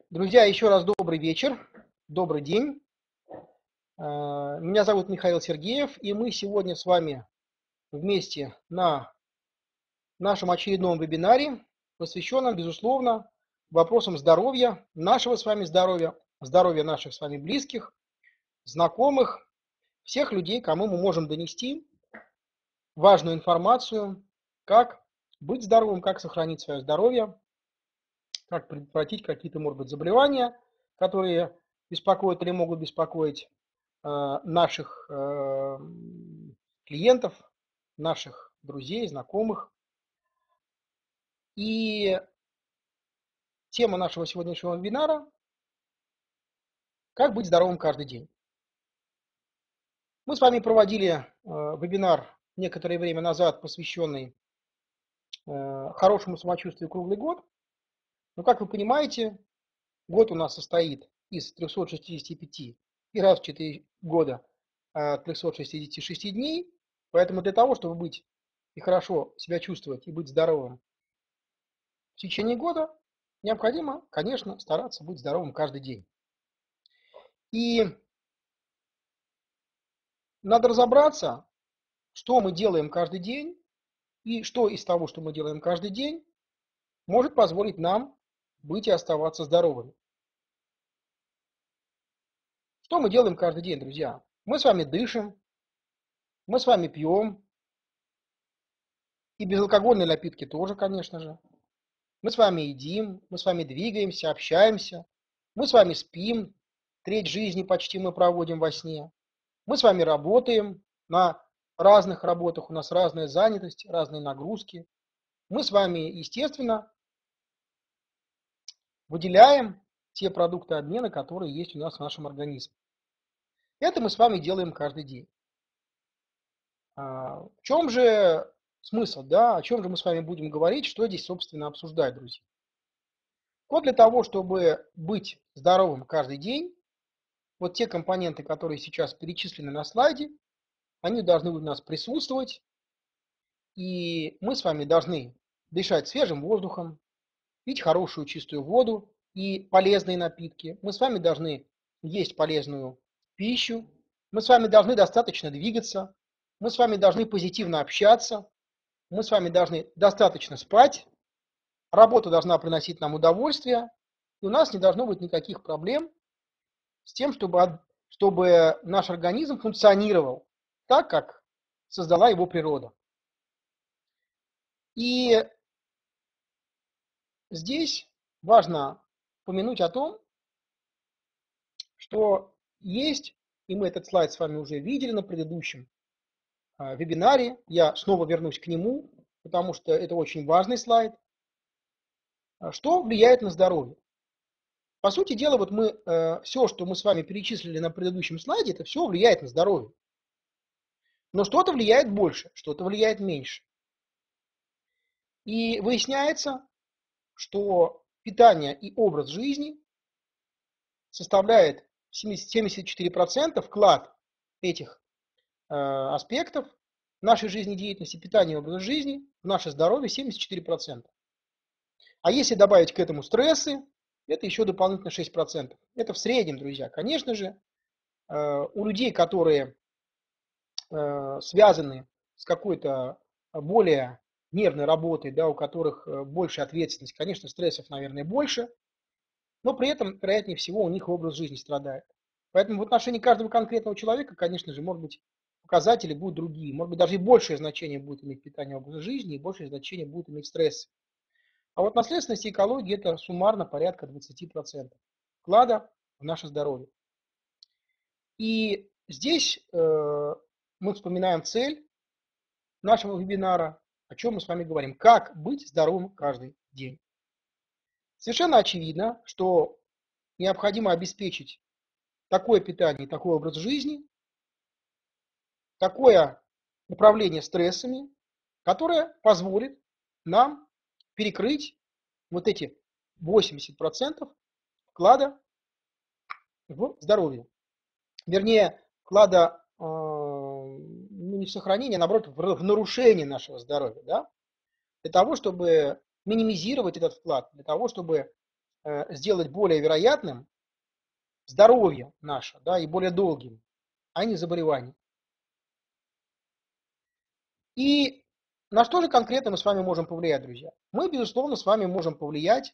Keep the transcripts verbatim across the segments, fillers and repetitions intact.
Друзья, еще раз добрый вечер, добрый день. Меня зовут Михаил Сергеев, и мы сегодня с вами вместе на нашем очередном вебинаре, посвященном, безусловно, вопросам здоровья, нашего с вами здоровья, здоровья наших с вами близких, знакомых, всех людей, кому мы можем донести важную информацию, как быть здоровым, как сохранить свое здоровье, как предотвратить какие-то, может быть, заболевания, которые беспокоят или могут беспокоить наших клиентов, наших друзей, знакомых. И тема нашего сегодняшнего вебинара – как быть здоровым каждый день. Мы с вами проводили вебинар некоторое время назад, посвященный хорошему самочувствию круглый год. Но, как вы понимаете, год у нас состоит из трёхсот шестидесяти пяти и раз в четыре года трёхсот шестидесяти шести дней. Поэтому для того, чтобы быть и хорошо себя чувствовать и быть здоровым в течение года, необходимо, конечно, стараться быть здоровым каждый день. И надо разобраться, что мы делаем каждый день и что из того, что мы делаем каждый день, может позволить нам быть и оставаться здоровыми. Что мы делаем каждый день, друзья? Мы с вами дышим, мы с вами пьем, и безалкогольные напитки тоже, конечно же. Мы с вами едим, мы с вами двигаемся, общаемся, мы с вами спим, треть жизни почти мы проводим во сне. Мы с вами работаем на разных работах, у нас разная занятость, разные нагрузки. Мы с вами, естественно, выделяем те продукты обмена, которые есть у нас в нашем организме. Это мы с вами делаем каждый день. В чем же смысл, да? О чем же мы с вами будем говорить, что здесь, собственно, обсуждать, друзья? Вот для того, чтобы быть здоровым каждый день, вот те компоненты, которые сейчас перечислены на слайде, они должны у нас присутствовать, и мы с вами должны дышать свежим воздухом, пить хорошую чистую воду и полезные напитки. Мы с вами должны есть полезную пищу, мы с вами должны достаточно двигаться, мы с вами должны позитивно общаться, мы с вами должны достаточно спать, работа должна приносить нам удовольствие, и у нас не должно быть никаких проблем с тем, чтобы, чтобы наш организм функционировал так, как создала его природа. И здесь важно упомянуть о том, что есть, и мы этот слайд с вами уже видели на предыдущем вебинаре, я снова вернусь к нему, потому что это очень важный слайд, что влияет на здоровье. По сути дела, вот мы, все, что мы с вами перечислили на предыдущем слайде, это все влияет на здоровье. Но что-то влияет больше, что-то влияет меньше. И выясняется, что питание и образ жизни составляет семьдесят четыре процента вклад этих э, аспектов нашей жизнедеятельности, питания и образа жизни в наше здоровье семьдесят четыре процента. А если добавить к этому стрессы, это еще дополнительно шесть процентов. Это в среднем, друзья. Конечно же, э, у людей, которые э, связаны с какой-то более нервной работой, да, у которых больше ответственность, конечно, стрессов, наверное, больше, но при этом, вероятнее всего, у них образ жизни страдает. Поэтому в отношении каждого конкретного человека, конечно же, может быть, показатели будут другие. Может быть, даже и большее значение будет иметь питание образа жизни, и большее значение будет иметь стресс. А вот наследственность и экология – это суммарно порядка двадцать процентов вклада в наше здоровье. И здесь э, мы вспоминаем цель нашего вебинара, о чем мы с вами говорим. Как быть здоровым каждый день. Совершенно очевидно, что необходимо обеспечить такое питание, такой образ жизни, такое управление стрессами, которое позволит нам перекрыть вот эти восемьдесят процентов вклада в здоровье. Вернее, вклада э, ну, не в сохранение, а наоборот, в нарушение нашего здоровья. Да? Для того, чтобы минимизировать этот вклад, для того, чтобы э, сделать более вероятным здоровье наше, да, и более долгим, а не заболеваний. И на что же конкретно мы с вами можем повлиять, друзья? Мы, безусловно, с вами можем повлиять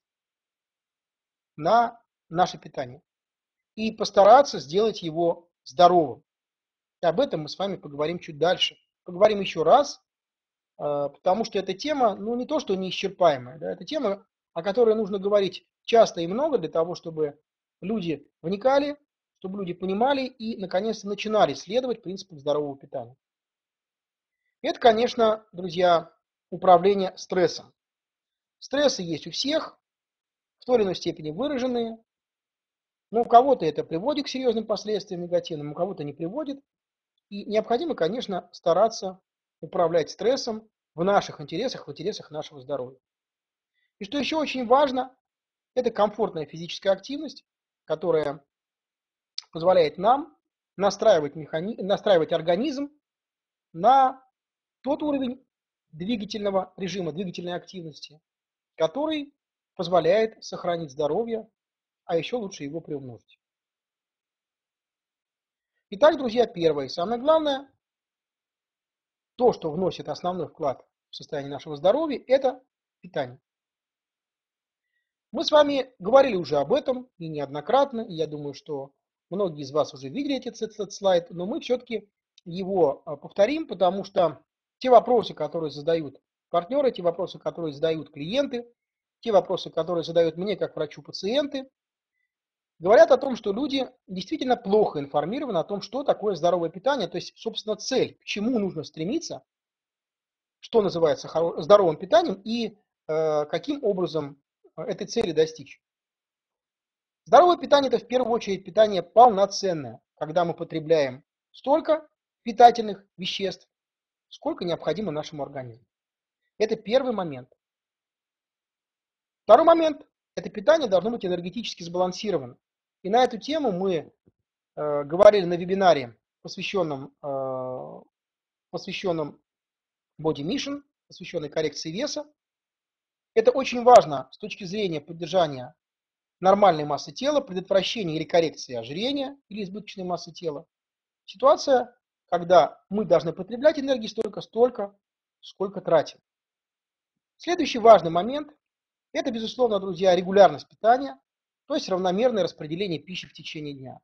на наше питание и постараться сделать его здоровым. И об этом мы с вами поговорим чуть дальше. Поговорим еще раз, потому что эта тема, ну, не то, что неисчерпаемая, да, это тема, о которой нужно говорить часто и много для того, чтобы люди вникали, чтобы люди понимали и, наконец-то, начинали следовать принципам здорового питания. Это, конечно, друзья, управление стрессом. Стрессы есть у всех, в той или иной степени выраженные. Но у кого-то это приводит к серьезным последствиям негативным, у кого-то не приводит. И необходимо, конечно, стараться управлять стрессом в наших интересах, в интересах нашего здоровья. И что еще очень важно, это комфортная физическая активность, которая позволяет нам настраивать, механи... настраивать организм на тот уровень двигательного режима, двигательной активности, который позволяет сохранить здоровье, а еще лучше его приумножить. Итак, друзья, первое и самое главное, то, что вносит основной вклад в состояние нашего здоровья, это питание. Мы с вами говорили уже об этом и неоднократно, и я думаю, что многие из вас уже видели этот, этот слайд, но мы все-таки его повторим, потому что те вопросы, которые задают партнеры, те вопросы, которые задают клиенты, те вопросы, которые задают мне как врачу пациенты, говорят о том, что люди действительно плохо информированы о том, что такое здоровое питание, то есть, собственно, цель, к чему нужно стремиться, что называется здоровым питанием и э, каким образом этой цели достичь. Здоровое питание – это в первую очередь питание полноценное, когда мы потребляем столько питательных веществ, сколько необходимо нашему организму. Это первый момент. Второй момент – это питание должно быть энергетически сбалансировано. И на эту тему мы э, говорили на вебинаре, посвященном, э, посвященном Body Mission, посвященной коррекции веса. Это очень важно с точки зрения поддержания нормальной массы тела, предотвращения или коррекции ожирения или избыточной массы тела. Ситуация, когда мы должны потреблять энергии столько, столько, сколько тратим. Следующий важный момент – это, безусловно, друзья, регулярность питания, то есть равномерное распределение пищи в течение дня.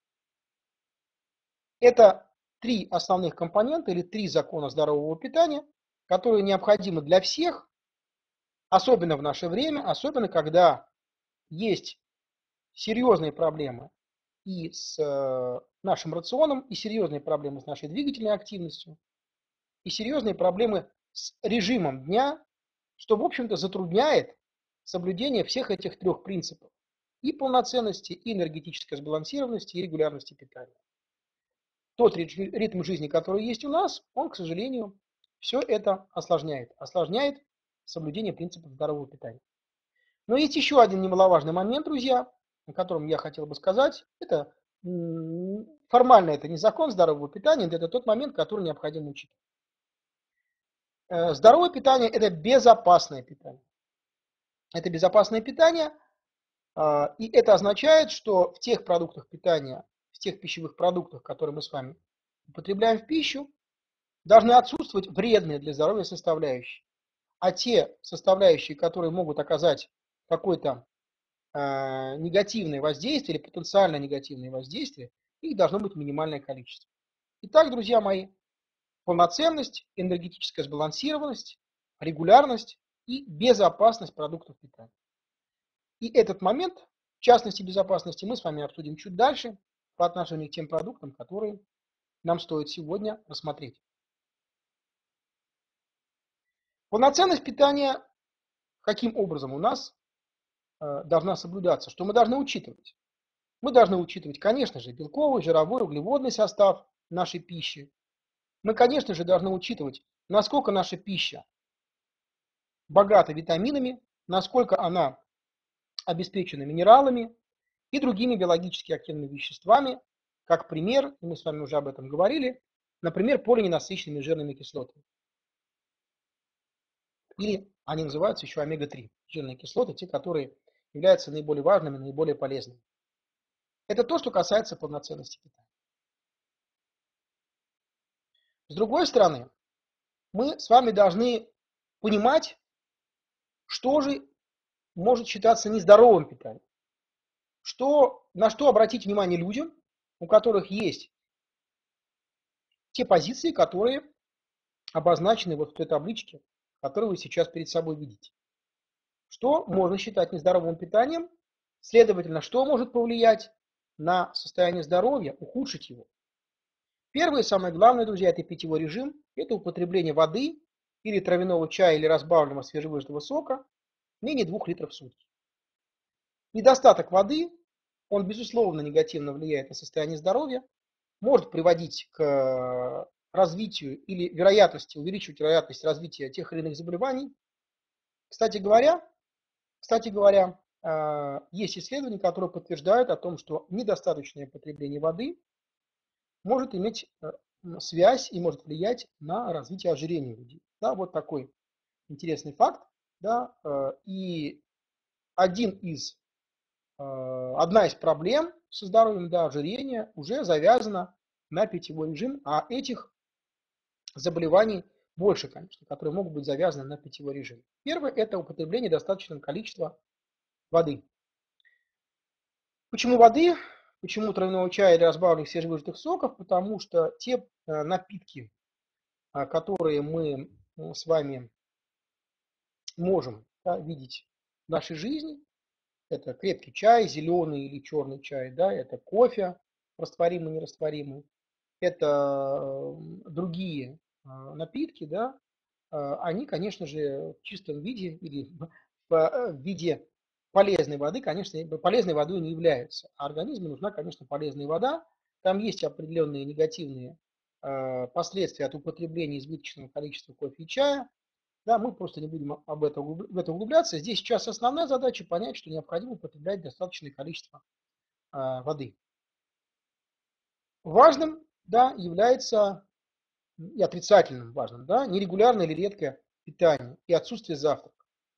Это три основных компонента или три закона здорового питания, которые необходимы для всех, особенно в наше время, особенно когда есть серьезные проблемы и с нашим рационом, и серьезные проблемы с нашей двигательной активностью, и серьезные проблемы с режимом дня, что, в общем-то, затрудняет соблюдение всех этих трех принципов: и полноценности, и энергетической сбалансированности, и регулярности питания. Тот ритм жизни, который есть у нас, он, к сожалению, все это осложняет. Осложняет соблюдение принципов здорового питания. Но есть еще один немаловажный момент, друзья, о котором я хотел бы сказать. Это формально это не закон здорового питания, это тот момент, который необходимо учитывать. Здоровое питание – это безопасное питание. Это безопасное питание, и это означает, что в тех продуктах питания, в тех пищевых продуктах, которые мы с вами употребляем в пищу, должны отсутствовать вредные для здоровья составляющие. А те составляющие, которые могут оказать какое-то э, негативное воздействие или потенциально негативное воздействие, их должно быть минимальное количество. Итак, друзья мои, полноценность, энергетическая сбалансированность, регулярность и безопасность продуктов питания. И этот момент, в частности безопасности, мы с вами обсудим чуть дальше по отношению к тем продуктам, которые нам стоит сегодня рассмотреть. Полноценность питания каким образом у нас э, должна соблюдаться? Что мы должны учитывать? Мы должны учитывать, конечно же, белковый, жировой, углеводный состав нашей пищи. Мы, конечно же, должны учитывать, насколько наша пища богата витаминами, насколько она обеспечена минералами и другими биологически активными веществами, как пример, мы с вами уже об этом говорили, например, полиненасыщенными жирными кислотами. Или они называются еще омега три жирные кислоты, те, которые являются наиболее важными, наиболее полезными. Это то, что касается полноценности питания. С другой стороны, мы с вами должны понимать, что же может считаться нездоровым питанием. Что, на что обратить внимание людям, у которых есть те позиции, которые обозначены вот в той табличке, которую вы сейчас перед собой видите. Что можно считать нездоровым питанием, следовательно, что может повлиять на состояние здоровья, ухудшить его. Первое и самое главное, друзья, это питьевой режим, это употребление воды или травяного чая или разбавленного свежевыжатого сока менее двух литров в сутки. Недостаток воды, он безусловно негативно влияет на состояние здоровья, может приводить к развитию или вероятности, увеличивать вероятность развития тех или иных заболеваний. Кстати говоря, кстати говоря, есть исследования, которые подтверждают о том, что недостаточное потребление воды может иметь связь и может влиять на развитие ожирения людей. Да, вот такой интересный факт. Да, и один из, одна из проблем со здоровьем, да, ожирения, уже завязана на питьевой режим, а этих заболеваний больше, конечно, которые могут быть завязаны на питьевой режим. Первое – это употребление достаточного количества воды. Почему воды? Почему травяного чая или разбавленных свежевыжатых соков? Потому что те напитки, которые мы с вами можем, да, видеть в нашей жизни, это крепкий чай, зеленый или черный чай, да, это кофе, растворимый, нерастворимый, это другие напитки, да, они, конечно же, в чистом виде или в виде полезной воды, конечно, полезной водой не являются. А организму нужна, конечно, полезная вода. Там есть определенные негативные последствия от употребления избыточного количества кофе и чая. Да, мы просто не будем об этом, в это углубляться. Здесь сейчас основная задача понять, что необходимо употреблять достаточное количество а, воды. Важным, да, является и отрицательным важным, да, нерегулярное или редкое питание и отсутствие завтрака.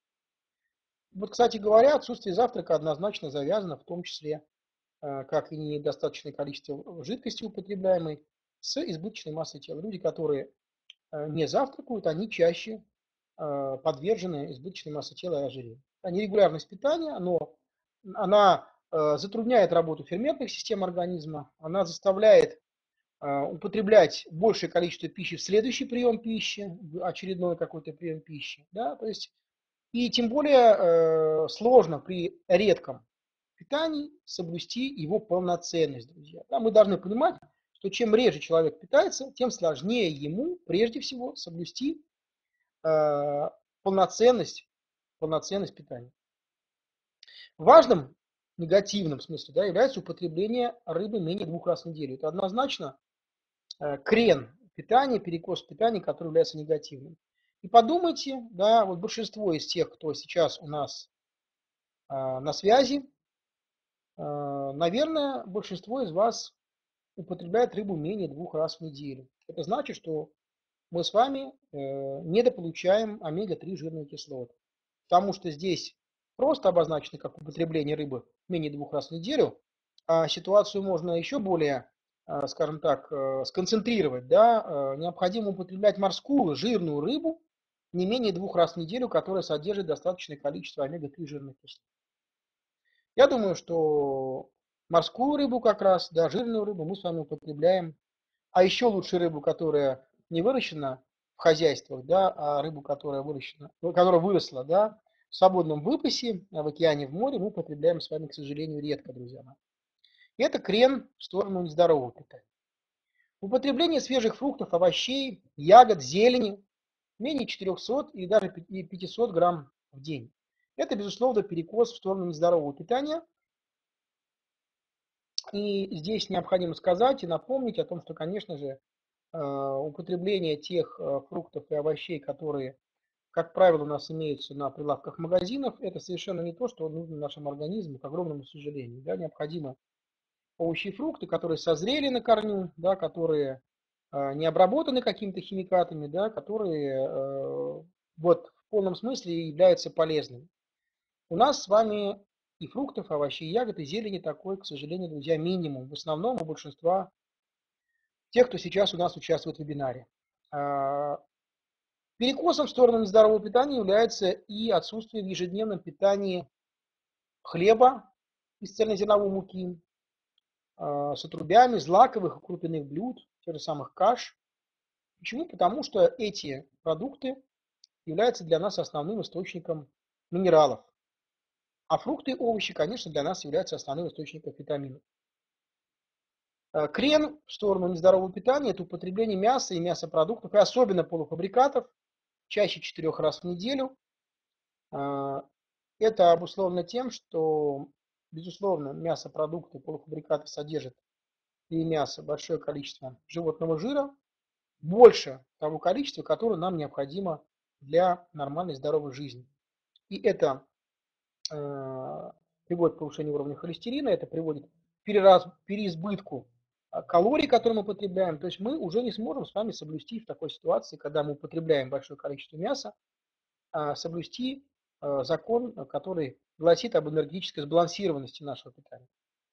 Вот, кстати говоря, отсутствие завтрака однозначно завязано в том числе, а, как и недостаточное количество жидкости употребляемой, с избыточной массой тела. Люди, которые а, не завтракают, они чаще подвержены избыточной массе тела и ожирению. Нерегулярность питания, оно, она э, затрудняет работу ферментных систем организма, она заставляет э, употреблять большее количество пищи в следующий прием пищи, в очередной какой-то прием пищи. Да? То есть, и тем более э, сложно при редком питании соблюсти его полноценность, друзья. Да? Мы должны понимать, что чем реже человек питается, тем сложнее ему прежде всего соблюсти полноценность, полноценность питания. Важным, негативным в смысле, да, является употребление рыбы менее двух раз в неделю. Это однозначно крен питания, перекос питания, который является негативным. И подумайте, да, вот большинство из тех, кто сейчас у нас а, на связи, а, наверное, большинство из вас употребляет рыбу менее двух раз в неделю. Это значит, что мы с вами э, недополучаем омега три жирные кислоты. Потому что здесь просто обозначено как употребление рыбы менее двух раз в неделю, а ситуацию можно еще более, э, скажем так, э, сконцентрировать. Да? Э, необходимо употреблять морскую жирную рыбу не менее двух раз в неделю, которая содержит достаточное количество омега три жирных кислот. Я думаю, что морскую рыбу как раз, да, жирную рыбу мы с вами употребляем, а еще лучше рыбу, которая не выращена в хозяйствах, да, а рыбу, которая выращена, которая выросла, да, в свободном выпасе, в океане, в море, мы потребляем с вами, к сожалению, редко, друзья мои. И это крен в сторону нездорового питания. Употребление свежих фруктов, овощей, ягод, зелени менее четырехсот и даже пятисот грамм в день. Это, безусловно, перекос в сторону нездорового питания. И здесь необходимо сказать и напомнить о том, что, конечно же, употребление тех фруктов и овощей, которые, как правило, у нас имеются на прилавках магазинов, это совершенно не то, что нужно нашему организму, к огромному сожалению. Да, необходимо овощи и фрукты, которые созрели на корню, да, которые не обработаны какими-то химикатами, да, которые вот в полном смысле являются полезными. У нас с вами и фруктов, овощей, ягод, и зелени такой, к сожалению, друзья, минимум. В основном у большинства тех, кто сейчас у нас участвует в вебинаре. Перекосом в сторону нездорового питания является и отсутствие в ежедневном питании хлеба из цельнозерновой муки, с отрубями, злаковых и крупяных блюд, тех же самых каш. Почему? Потому что эти продукты являются для нас основным источником минералов. А фрукты и овощи, конечно, для нас являются основным источником витаминов. Крен в сторону нездорового питания – это употребление мяса и мясопродуктов, и особенно полуфабрикатов, чаще четырех раз в неделю. Это обусловлено тем, что, безусловно, мясопродукты, полуфабрикаты содержат и мясо большое количество животного жира, больше того количества, которое нам необходимо для нормальной здоровой жизни. И это э, приводит к повышению уровня холестерина, это приводит к перераз, переизбытку калорий, которые мы потребляем. То есть мы уже не сможем с вами соблюсти в такой ситуации, когда мы употребляем большое количество мяса, соблюсти закон, который гласит об энергетической сбалансированности нашего питания.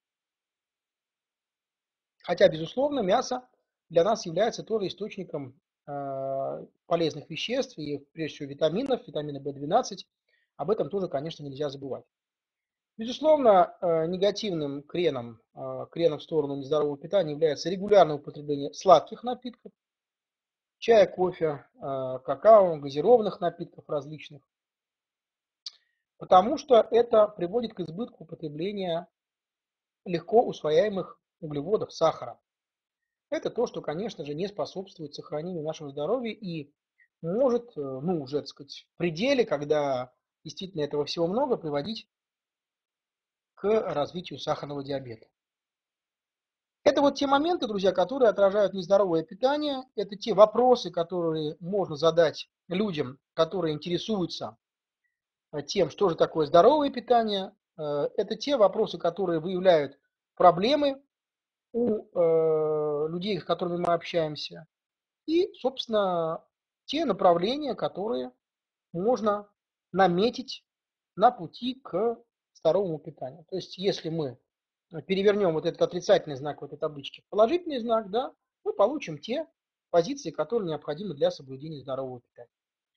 Хотя, безусловно, мясо для нас является тоже источником полезных веществ и, прежде всего, витаминов, витамина бэ двенадцать. Об этом тоже, конечно, нельзя забывать. Безусловно, негативным креном, креном в сторону нездорового питания является регулярное употребление сладких напитков, чая, кофе, какао, газированных напитков различных, потому что это приводит к избытку употребления легко усвояемых углеводов, сахара. Это то, что, конечно же, не способствует сохранению нашего здоровья и может, ну, уже, так сказать, в пределе, когда действительно этого всего много, приводить к развитию сахарного диабета. Это вот те моменты, друзья, которые отражают нездоровое питание. Это те вопросы, которые можно задать людям, которые интересуются тем, что же такое здоровое питание. Это те вопросы, которые выявляют проблемы у людей, с которыми мы общаемся. И, собственно, те направления, которые можно наметить на пути к здоровому питанию. То есть, если мы перевернем вот этот отрицательный знак в этой табличке в положительный знак, да, мы получим те позиции, которые необходимы для соблюдения здорового питания.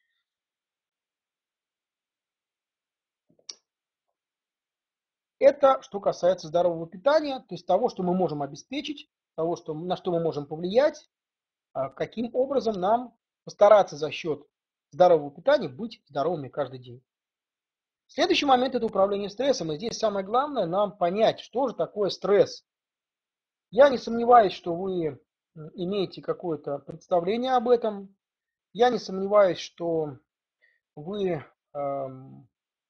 Это что касается здорового питания, то есть того, что мы можем обеспечить, того, что, на что мы можем повлиять, каким образом нам постараться за счет здорового питания быть здоровыми каждый день. Следующий момент – это управление стрессом. И здесь самое главное нам понять, что же такое стресс. Я не сомневаюсь, что вы имеете какое-то представление об этом. Я не сомневаюсь, что вы эм,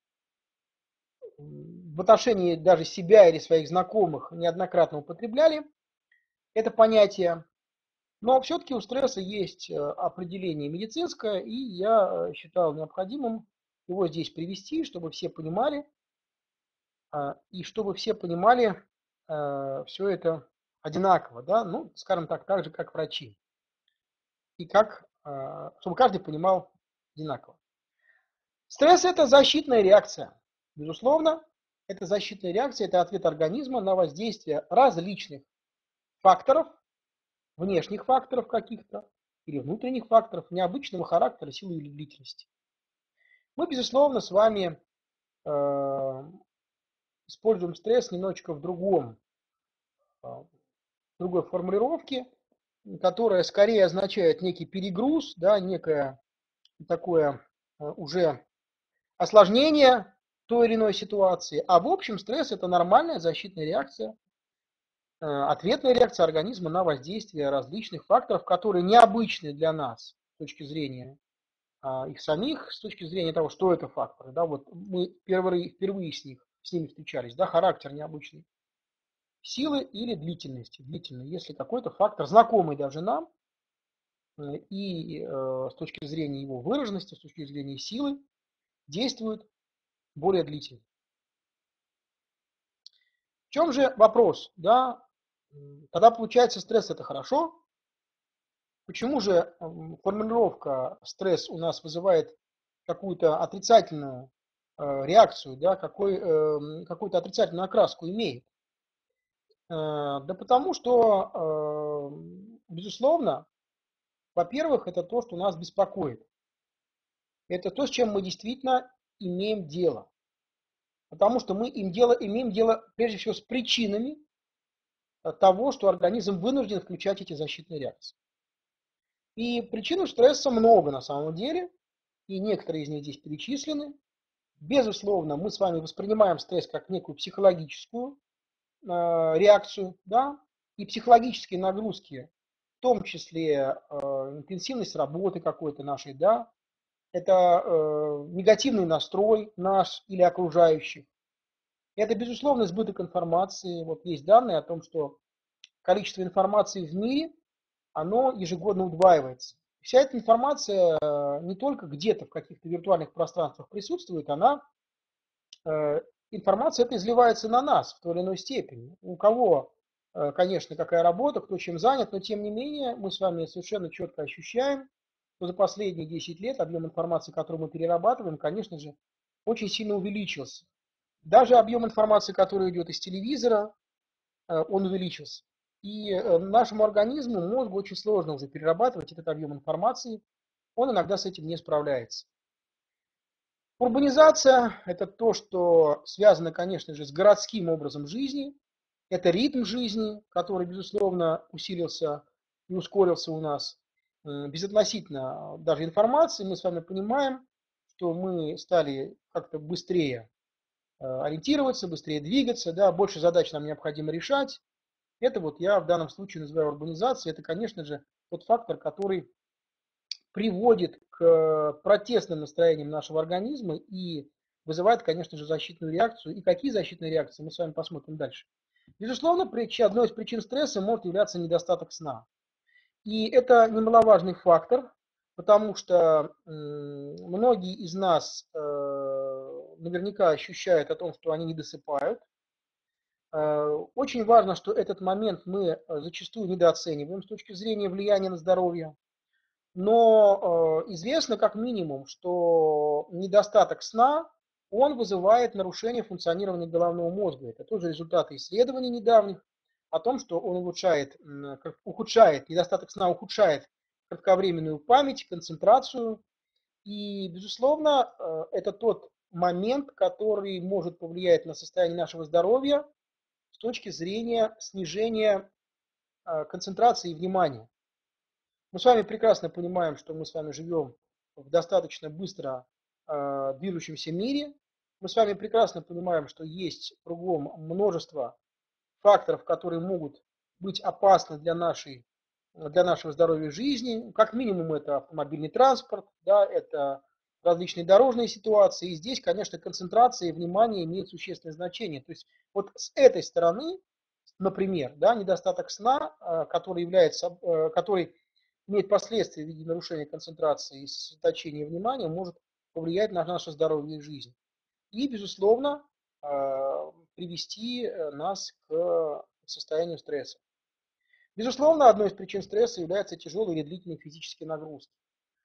в отношении даже себя или своих знакомых неоднократно употребляли это понятие. Но все-таки у стресса есть определение медицинское, и я считал необходимым его здесь привести, чтобы все понимали, и чтобы все понимали все это одинаково, да, ну, скажем так, так же, как врачи, и как, чтобы каждый понимал одинаково. Стресс – это защитная реакция, безусловно, это защитная реакция, это ответ организма на воздействие различных факторов, внешних факторов каких-то или внутренних факторов необычного характера, силы или длительности. Мы, безусловно, с вами э, используем стресс немножечко в другом, э, в другой формулировке, которая скорее означает некий перегруз, да, некое такое э, уже осложнение той или иной ситуации. А в общем стресс – это нормальная защитная реакция, ответная реакция организма на воздействие различных факторов, которые необычны для нас с точки зрения а, их самих, с точки зрения того, что это факторы. Да, вот мы впервые, впервые с, них, с ними встречались, да, характер необычный, силы или длительности. Длительный, если какой-то фактор, знакомый даже нам, и э, с точки зрения его выраженности, с точки зрения силы, действует более длительно. В чем же вопрос? Да? Когда получается стресс, это хорошо. Почему же формулировка стресс у нас вызывает какую-то отрицательную реакцию, да, какой, э, какую-то отрицательную окраску имеет? Э, да потому что, э, безусловно, во-первых, это то, что нас беспокоит. Это то, с чем мы действительно имеем дело. Потому что мы им дело, имеем дело прежде всего с причинами того, что организм вынужден включать эти защитные реакции. И причин стресса много на самом деле, и некоторые из них здесь перечислены. Безусловно, мы с вами воспринимаем стресс как некую психологическую э, реакцию, да, и психологические нагрузки, в том числе э, интенсивность работы какой-то нашей, да, это э, негативный настрой наш или окружающих. Это, безусловно, избыток информации. Вот есть данные о том, что количество информации в мире, оно ежегодно удваивается. Вся эта информация э, не только где-то в каких-то виртуальных пространствах присутствует, она, э, информация эта изливается на нас в той или иной степени. У кого, э, конечно, какая работа, кто чем занят, но тем не менее мы с вами совершенно четко ощущаем, что за последние десять лет объем информации, который мы перерабатываем, конечно же, очень сильно увеличился. Даже объем информации, который идет из телевизора, он увеличился. И нашему организму, мозгу очень сложно уже перерабатывать этот объем информации, он иногда с этим не справляется. Урбанизация – это то, что связано, конечно же, с городским образом жизни, это ритм жизни, который, безусловно, усилился и ускорился у нас. Безотносительно даже информации, мы с вами понимаем, что мы стали как-то быстрее ориентироваться, быстрее двигаться, да, больше задач нам необходимо решать. Это вот я в данном случае называю урбанизацией. Это, конечно же, тот фактор, который приводит к протестным настроениям нашего организма и вызывает, конечно же, защитную реакцию. И какие защитные реакции, мы с вами посмотрим дальше. Безусловно, одной из причин стресса может являться недостаток сна. И это немаловажный фактор, потому что многие из нас наверняка ощущают о том, что они не досыпают. Очень важно, что этот момент мы зачастую недооцениваем с точки зрения влияния на здоровье. Но известно как минимум, что недостаток сна, он вызывает нарушение функционирования головного мозга. Это тоже результаты исследований недавних о том, что он улучшает, ухудшает, недостаток сна ухудшает кратковременную память, концентрацию. И, безусловно, это тот момент, который может повлиять на состояние нашего здоровья с точки зрения снижения концентрации и внимания. Мы с вами прекрасно понимаем, что мы с вами живем в достаточно быстро э, движущемся мире. Мы с вами прекрасно понимаем, что есть кругом множество факторов, которые могут быть опасны для, нашей, для нашего здоровья жизни. Как минимум это автомобильный транспорт, да, это различные дорожные ситуации. И здесь, конечно, концентрация и внимание имеют существенное значение. То есть вот с этой стороны, например, да, недостаток сна, который является, который имеет последствия в виде нарушения концентрации и сосредоточения внимания, может повлиять на наше здоровье и жизнь. И, безусловно, привести нас к состоянию стресса. Безусловно, одной из причин стресса являются тяжелые или длительные физические нагрузки.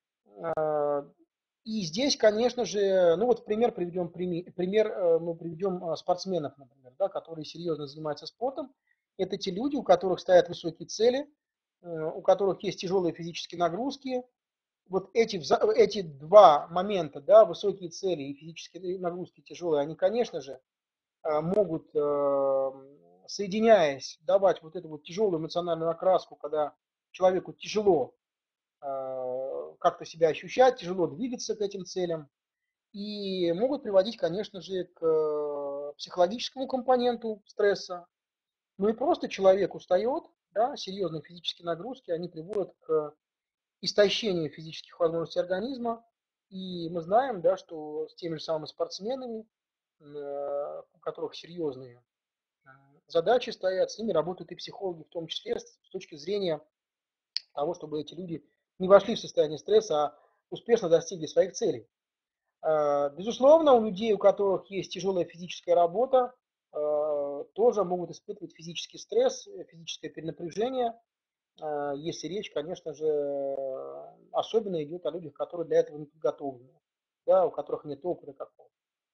И здесь, конечно же, ну вот пример приведем, пример мы приведем спортсменов, например, да, которые серьезно занимаются спортом. Это те люди, у которых стоят высокие цели, у которых есть тяжелые физические нагрузки. Вот эти, эти два момента, да, высокие цели и физические нагрузки тяжелые, они, конечно же, могут, соединяясь, давать вот эту вот тяжелую эмоциональную окраску, когда человеку тяжело как-то себя ощущать, тяжело двигаться к этим целям, и могут приводить, конечно же, к психологическому компоненту стресса. Ну и просто человек устает, да, серьезные физические нагрузки, они приводят к истощению физических возможностей организма. И мы знаем, да, что с теми же самыми спортсменами, у которых серьезные задачи стоят, с ними работают и психологи, в том числе с точки зрения того, чтобы эти люди не вошли в состояние стресса, а успешно достигли своих целей. Безусловно, у людей, у которых есть тяжелая физическая работа, тоже могут испытывать физический стресс, физическое перенапряжение, если речь, конечно же, особенно идет о людях, которые для этого не подготовлены, да, у которых нет опыта какого-то.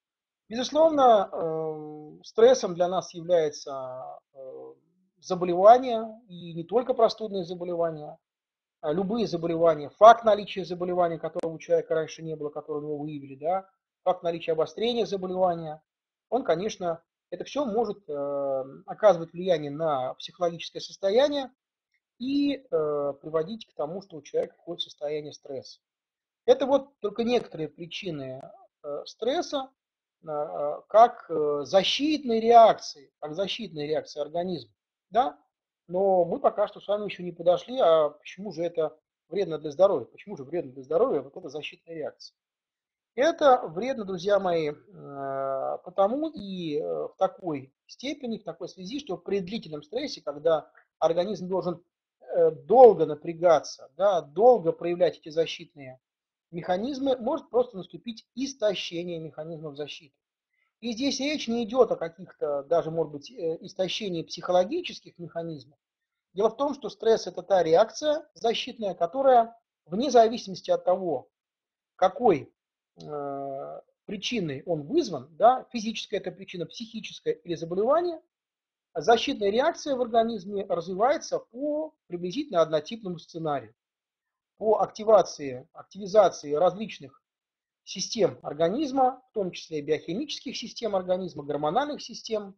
Безусловно, э, стрессом для нас является э, заболевание, и не только простудные заболевания, а любые заболевания, факт наличия заболевания, которого у человека раньше не было, которое у него выявили, да, факт наличия обострения заболевания, он, конечно, это все может э, оказывать влияние на психологическое состояние и э, приводить к тому, что у человека входит в состояние стресса. Это вот только некоторые причины э, стресса, э, как э, защитные реакции, как защитные реакции организма, да? Но мы пока что с вами еще не подошли, а почему же это вредно для здоровья? Почему же вредно для здоровья вот эта защитная реакция? Это вредно, друзья мои, э, потому и э, в такой степени, в такой связи, что при длительном стрессе, когда организм должен э, долго напрягаться, да, долго проявлять эти защитные механизмы, может просто наступить истощение механизмов защиты. И здесь речь не идет о каких-то, даже, может быть, э, истощении психологических механизмов. Дело в том, что стресс – это та реакция защитная, которая, вне зависимости от того, какой э, причиной он вызван, да, физическая это причина, психическая или заболевание, защитная реакция в организме развивается по приблизительно однотипному сценарию. По активации, активизации различных систем организма, в том числе биохимических систем организма, гормональных систем.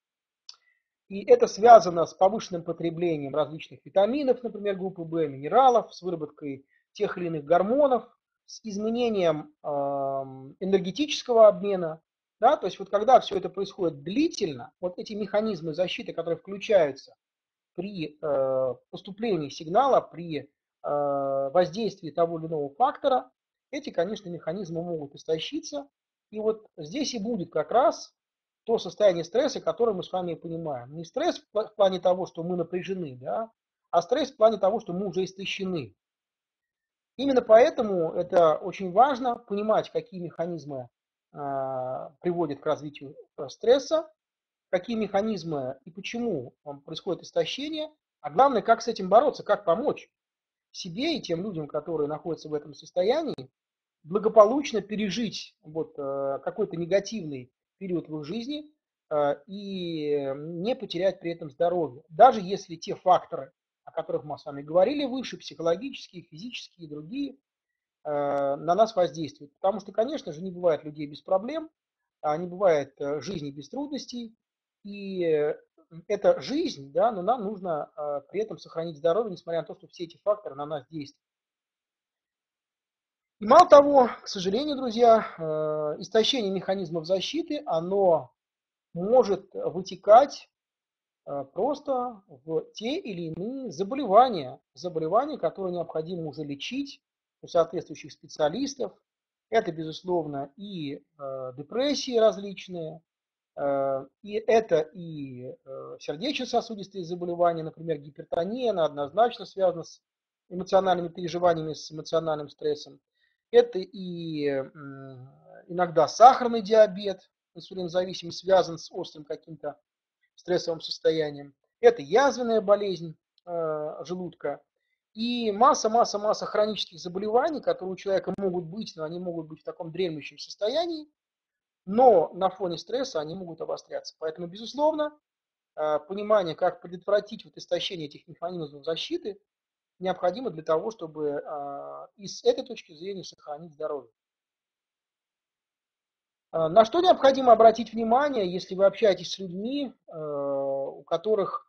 И это связано с повышенным потреблением различных витаминов, например, группы В, минералов, с выработкой тех или иных гормонов, с изменением э, энергетического обмена. Да? То есть вот когда все это происходит длительно, вот эти механизмы защиты, которые включаются при э, поступлении сигнала, при э, воздействии того или иного фактора, эти, конечно, механизмы могут истощиться. И вот здесь и будет как раз то состояние стресса, которое мы с вами понимаем. Не стресс в плане того, что мы напряжены, да, а стресс в плане того, что мы уже истощены. Именно поэтому это очень важно понимать, какие механизмы э, приводят к развитию стресса, какие механизмы и почему происходит истощение, а главное, как с этим бороться, как помочь себе и тем людям, которые находятся в этом состоянии, благополучно пережить вот, э, какой-то негативный период в их жизни э, и не потерять при этом здоровье. Даже если те факторы, о которых мы с вами говорили выше, психологические, физические и другие, э, на нас воздействуют. Потому что, конечно же, не бывает людей без проблем, а не бывает э, жизни без трудностей. И э, это жизнь, да, но нам нужно э, при этом сохранить здоровье, несмотря на то, что все эти факторы на нас действуют. И мало того, к сожалению, друзья, э, истощение механизмов защиты, оно может вытекать э, просто в те или иные заболевания, заболевания, которые необходимо уже лечить у соответствующих специалистов. Это, безусловно, и э, депрессии различные, э, и это и э, сердечно-сосудистые заболевания, например, гипертония, она однозначно связана с эмоциональными переживаниями, с эмоциональным стрессом. Это и м, иногда сахарный диабет, инсулинозависимый, связан с острым каким-то стрессовым состоянием. Это язвенная болезнь э, желудка. И масса-масса-масса хронических заболеваний, которые у человека могут быть, но они могут быть в таком дремлющем состоянии, но на фоне стресса они могут обостряться. Поэтому, безусловно, э, понимание, как предотвратить вот истощение этих механизмов защиты, необходимо для того, чтобы э, и с этой точки зрения сохранить здоровье. Э, На что необходимо обратить внимание, если вы общаетесь с людьми, э, у которых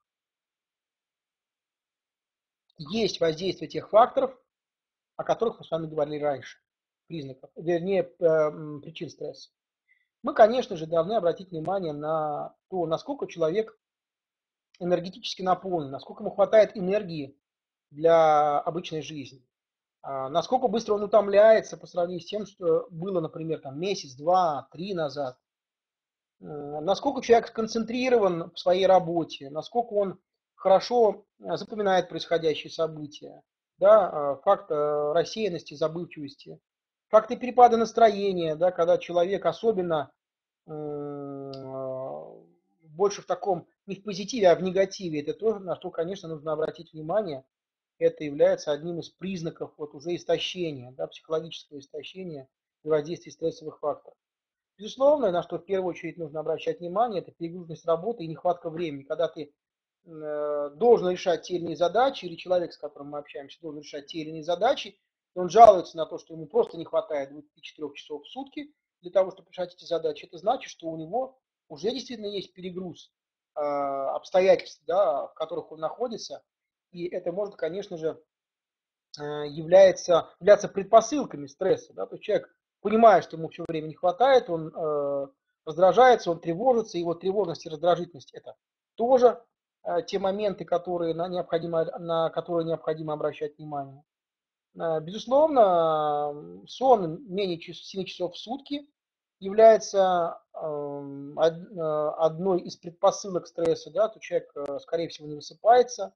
есть воздействие тех факторов, о которых мы с вами говорили раньше, признаков, вернее, причин стресса. Мы, конечно же, должны обратить внимание на то, насколько человек энергетически наполнен, насколько ему хватает энергии для обычной жизни, насколько быстро он утомляется по сравнению с тем, что было, например, там, месяц, два, три назад, насколько человек сконцентрирован в своей работе, насколько он хорошо запоминает происходящие события, да, факт рассеянности, забывчивости, факты перепада настроения, да, когда человек особенно больше в таком, не в позитиве, а в негативе, это то, на что, конечно, нужно обратить внимание. Это является одним из признаков вот уже истощения, да, психологического истощения и воздействия стрессовых факторов. Безусловно, на что в первую очередь нужно обращать внимание, это перегруженность работы и нехватка времени, когда ты э, должен решать те или иные задачи, или человек, с которым мы общаемся, должен решать те или иные задачи, и он жалуется на то, что ему просто не хватает двадцати четырёх часов в сутки для того, чтобы решать эти задачи. Это значит, что у него уже действительно есть перегруз э, обстоятельств, да, в которых он находится, и это может, конечно же, является, являться предпосылками стресса. Да? То есть человек, понимая, что ему все время не хватает, он э, раздражается, он тревожится, и вот тревожность и раздражительность – это тоже э, те моменты, которые на, необходимо, на которые необходимо обращать внимание. Э, безусловно, сон менее семи часов в сути является э, одной из предпосылок стресса. Да? То человек, э, скорее всего, не высыпается.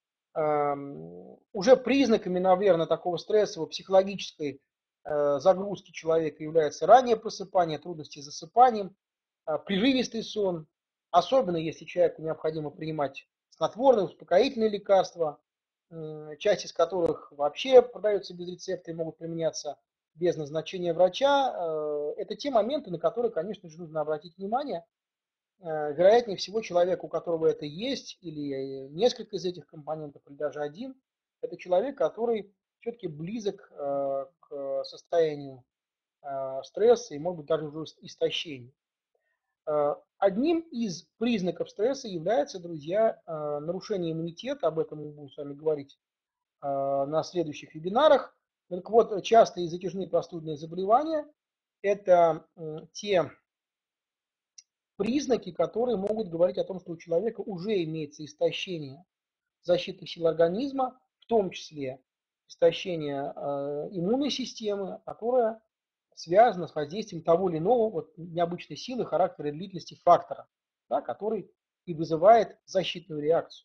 Уже признаками, наверное, такого стрессового психологической загрузки человека является раннее просыпание, трудности с засыпанием, прерывистый сон, особенно если человеку необходимо принимать снотворные, успокоительные лекарства, часть из которых вообще продаются без рецепта и могут применяться без назначения врача. Это те моменты, на которые, конечно же, нужно обратить внимание. Вероятнее всего, человек, у которого это есть, или несколько из этих компонентов, или даже один, это человек, который все-таки близок к состоянию стресса и, может быть, даже уже истощения. Одним из признаков стресса является, друзья, нарушение иммунитета. Об этом мы будем с вами говорить на следующих вебинарах. Так вот, частые и затяжные простудные заболевания – это те признаки, которые могут говорить о том, что у человека уже имеется истощение защитных сил организма, в том числе истощение э, иммунной системы, которая связана с воздействием того или иного вот, необычной силы, характера и длительности фактора, да, который и вызывает защитную реакцию.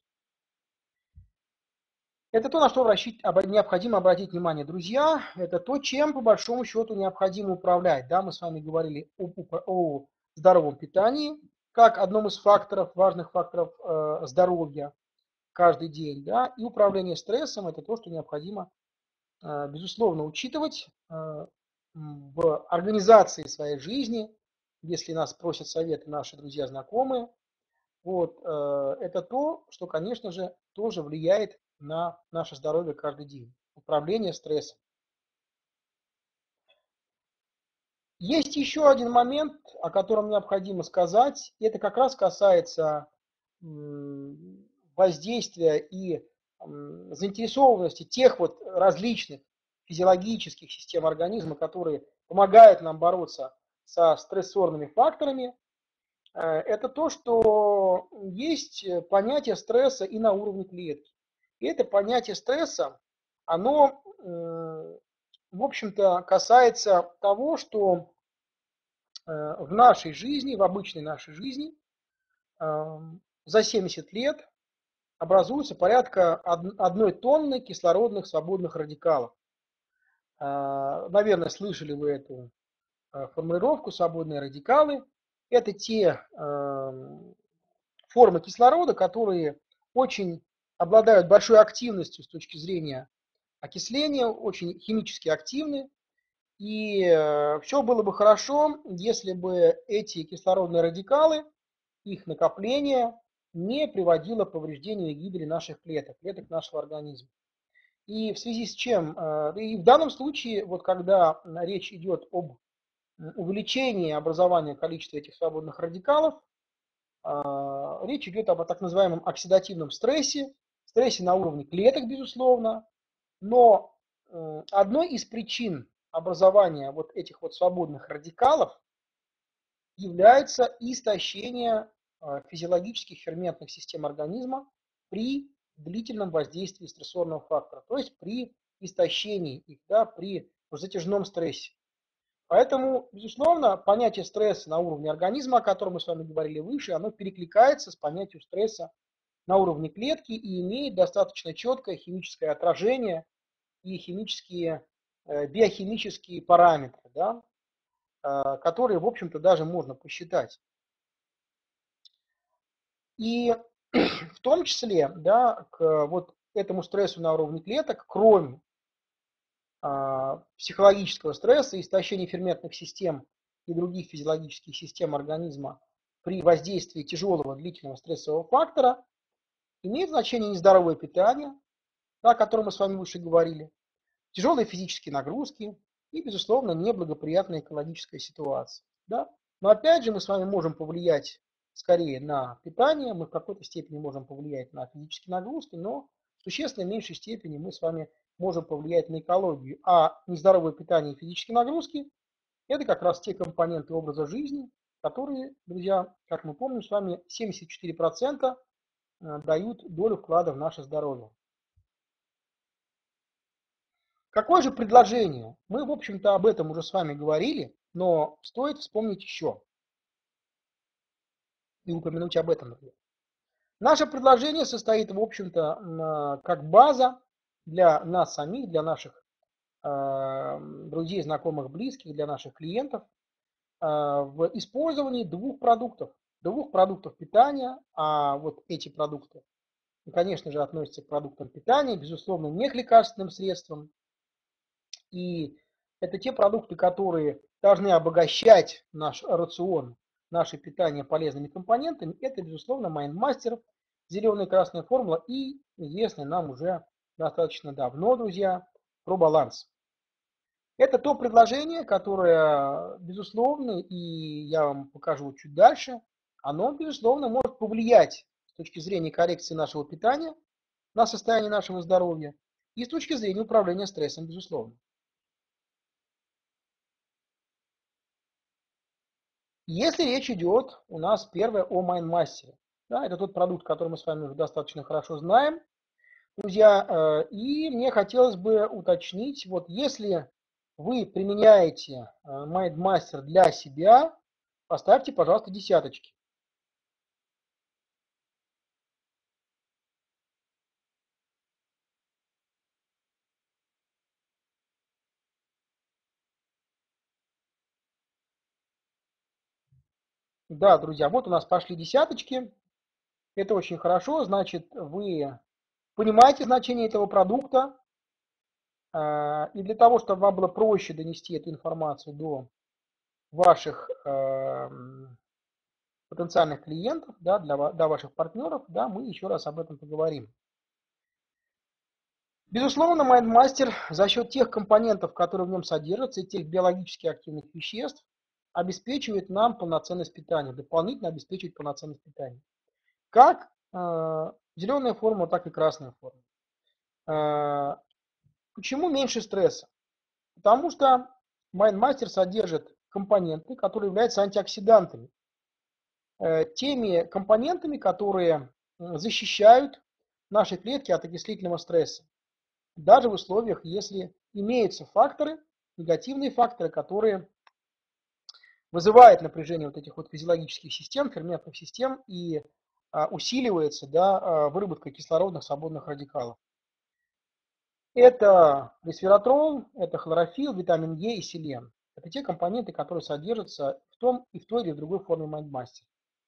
Это то, на что обращить, необходимо обратить внимание, друзья. Это то, чем, по большому счету, необходимо управлять. Да, мы с вами говорили о, о здоровом питании, как одном из факторов, важных факторов э, здоровья каждый день. Да, и управление стрессом – это то, что необходимо, э, безусловно, учитывать э, в организации своей жизни, если нас просят советы наши друзья, знакомые. Вот, э, это то, что, конечно же, тоже влияет на наше здоровье каждый день. Управление стрессом. Есть еще один момент, о котором необходимо сказать. Это как раз касается воздействия и заинтересованности тех вот различных физиологических систем организма, которые помогают нам бороться со стрессорными факторами. Это то, что есть понятие стресса и на уровне клетки. И это понятие стресса, оно, в общем-то, касается того, что в нашей жизни, в обычной нашей жизни, за семьдесят лет образуется порядка одной тонны кислородных свободных радикалов. Наверное, слышали вы эту формулировку «свободные радикалы». Это те формы кислорода, которые очень обладают большой активностью с точки зрения окисления, очень химически активны. И все было бы хорошо, если бы эти кислородные радикалы, их накопление не приводило к повреждению и гибели наших клеток, клеток нашего организма. И в связи с чем, и в данном случае, вот когда речь идет об увеличении образования количества этих свободных радикалов, речь идет об так называемом оксидативном стрессе, стрессе на уровне клеток, безусловно, но одной из причин образования вот этих вот свободных радикалов является истощение физиологических ферментных систем организма при длительном воздействии стрессорного фактора, то есть при истощении их, да, при затяжном стрессе. Поэтому, безусловно, понятие стресса на уровне организма, о котором мы с вами говорили выше, оно перекликается с понятием стресса на уровне клетки и имеет достаточно четкое химическое отражение и химические, биохимические параметры, да, которые, в общем-то, даже можно посчитать. И в том числе, да, к вот этому стрессу на уровне клеток, кроме психологического стресса и истощения ферментных систем и других физиологических систем организма при воздействии тяжелого длительного стрессового фактора, имеет значение нездоровое питание, о котором мы с вами выше говорили, тяжелые физические нагрузки и, безусловно, неблагоприятная экологическая ситуация. Да? Но опять же мы с вами можем повлиять скорее на питание, мы в какой-то степени можем повлиять на физические нагрузки, но в существенно меньшей степени мы с вами можем повлиять на экологию. А нездоровое питание и физические нагрузки – это как раз те компоненты образа жизни, которые, друзья, как мы помним с вами, семьдесят четыре процента дают долю вклада в наше здоровье. Какое же предложение? Мы, в общем-то, об этом уже с вами говорили, но стоит вспомнить еще и упомянуть об этом. Наше предложение состоит, в общем-то, как база для нас самих, для наших э, друзей, знакомых, близких, для наших клиентов э, в использовании двух продуктов. Двух продуктов питания, а вот эти продукты, конечно же, относятся к продуктам питания, безусловно, не к лекарственным средствам. И это те продукты, которые должны обогащать наш рацион, наше питание полезными компонентами. Это, безусловно, MindMaster, зеленая и красная формула и известный нам уже достаточно давно, друзья, ProBalance. Это то предложение, которое, безусловно, и я вам покажу чуть дальше, оно, безусловно, может повлиять с точки зрения коррекции нашего питания на состояние нашего здоровья и с точки зрения управления стрессом, безусловно. Если речь идет у нас первое о MindMaster, да, это тот продукт, который мы с вами уже достаточно хорошо знаем, друзья, и мне хотелось бы уточнить, вот если вы применяете MindMaster для себя, поставьте, пожалуйста, десяточки. Да, друзья, вот у нас пошли десяточки. Это очень хорошо, значит, вы понимаете значение этого продукта. И для того, чтобы вам было проще донести эту информацию до ваших потенциальных клиентов, да, для, для ваших партнеров, да, мы еще раз об этом поговорим. Безусловно, MindMaster за счет тех компонентов, которые в нем содержатся, и тех биологически активных веществ, обеспечивает нам полноценность питания, дополнительно обеспечивает полноценность питания. Как э, зеленая форма, так и красная форма. Э, почему меньше стресса? Потому что MindMaster содержит компоненты, которые являются антиоксидантами. Теми компонентами, которые защищают наши клетки от окислительного стресса. Даже в условиях, если имеются факторы, негативные факторы, которые вызывают напряжение вот этих вот физиологических систем, ферментных систем и а, усиливается, да, выработка кислородных свободных радикалов. Это ресвератрол, это хлорофилл, витамин Е и селен. Это те компоненты, которые содержатся в том и в той или в другой форме MindMaster.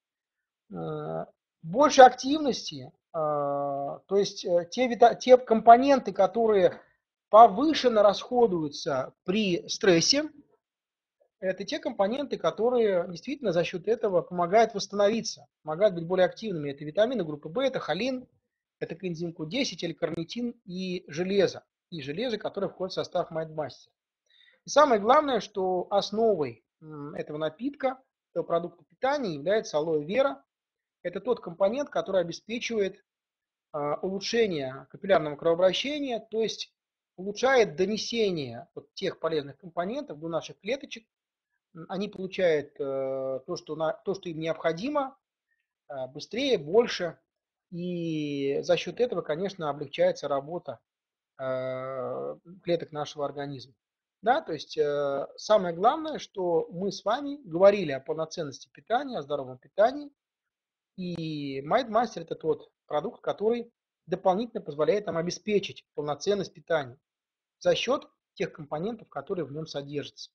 Больше активности, то есть те, те компоненты, которые повышенно расходуются при стрессе, это те компоненты, которые действительно за счет этого помогают восстановиться, помогают быть более активными. Это витамины группы В, это холин, это коэнзим Q десять, L-карнитин и железо. И железо, которое входит в состав MindMaster. И самое главное, что основой этого напитка, этого продукта питания является алоэ вера. Это тот компонент, который обеспечивает а, улучшение капиллярного кровообращения, то есть улучшает донесение вот тех полезных компонентов до наших клеточек. Они получают э, то, что на, то, что им необходимо, э, быстрее, больше. И за счет этого, конечно, облегчается работа э, клеток нашего организма. Да, то есть э, самое главное, что мы с вами говорили о полноценности питания, о здоровом питании. И MindMaster это тот продукт, который дополнительно позволяет нам обеспечить полноценность питания за счет тех компонентов, которые в нем содержатся.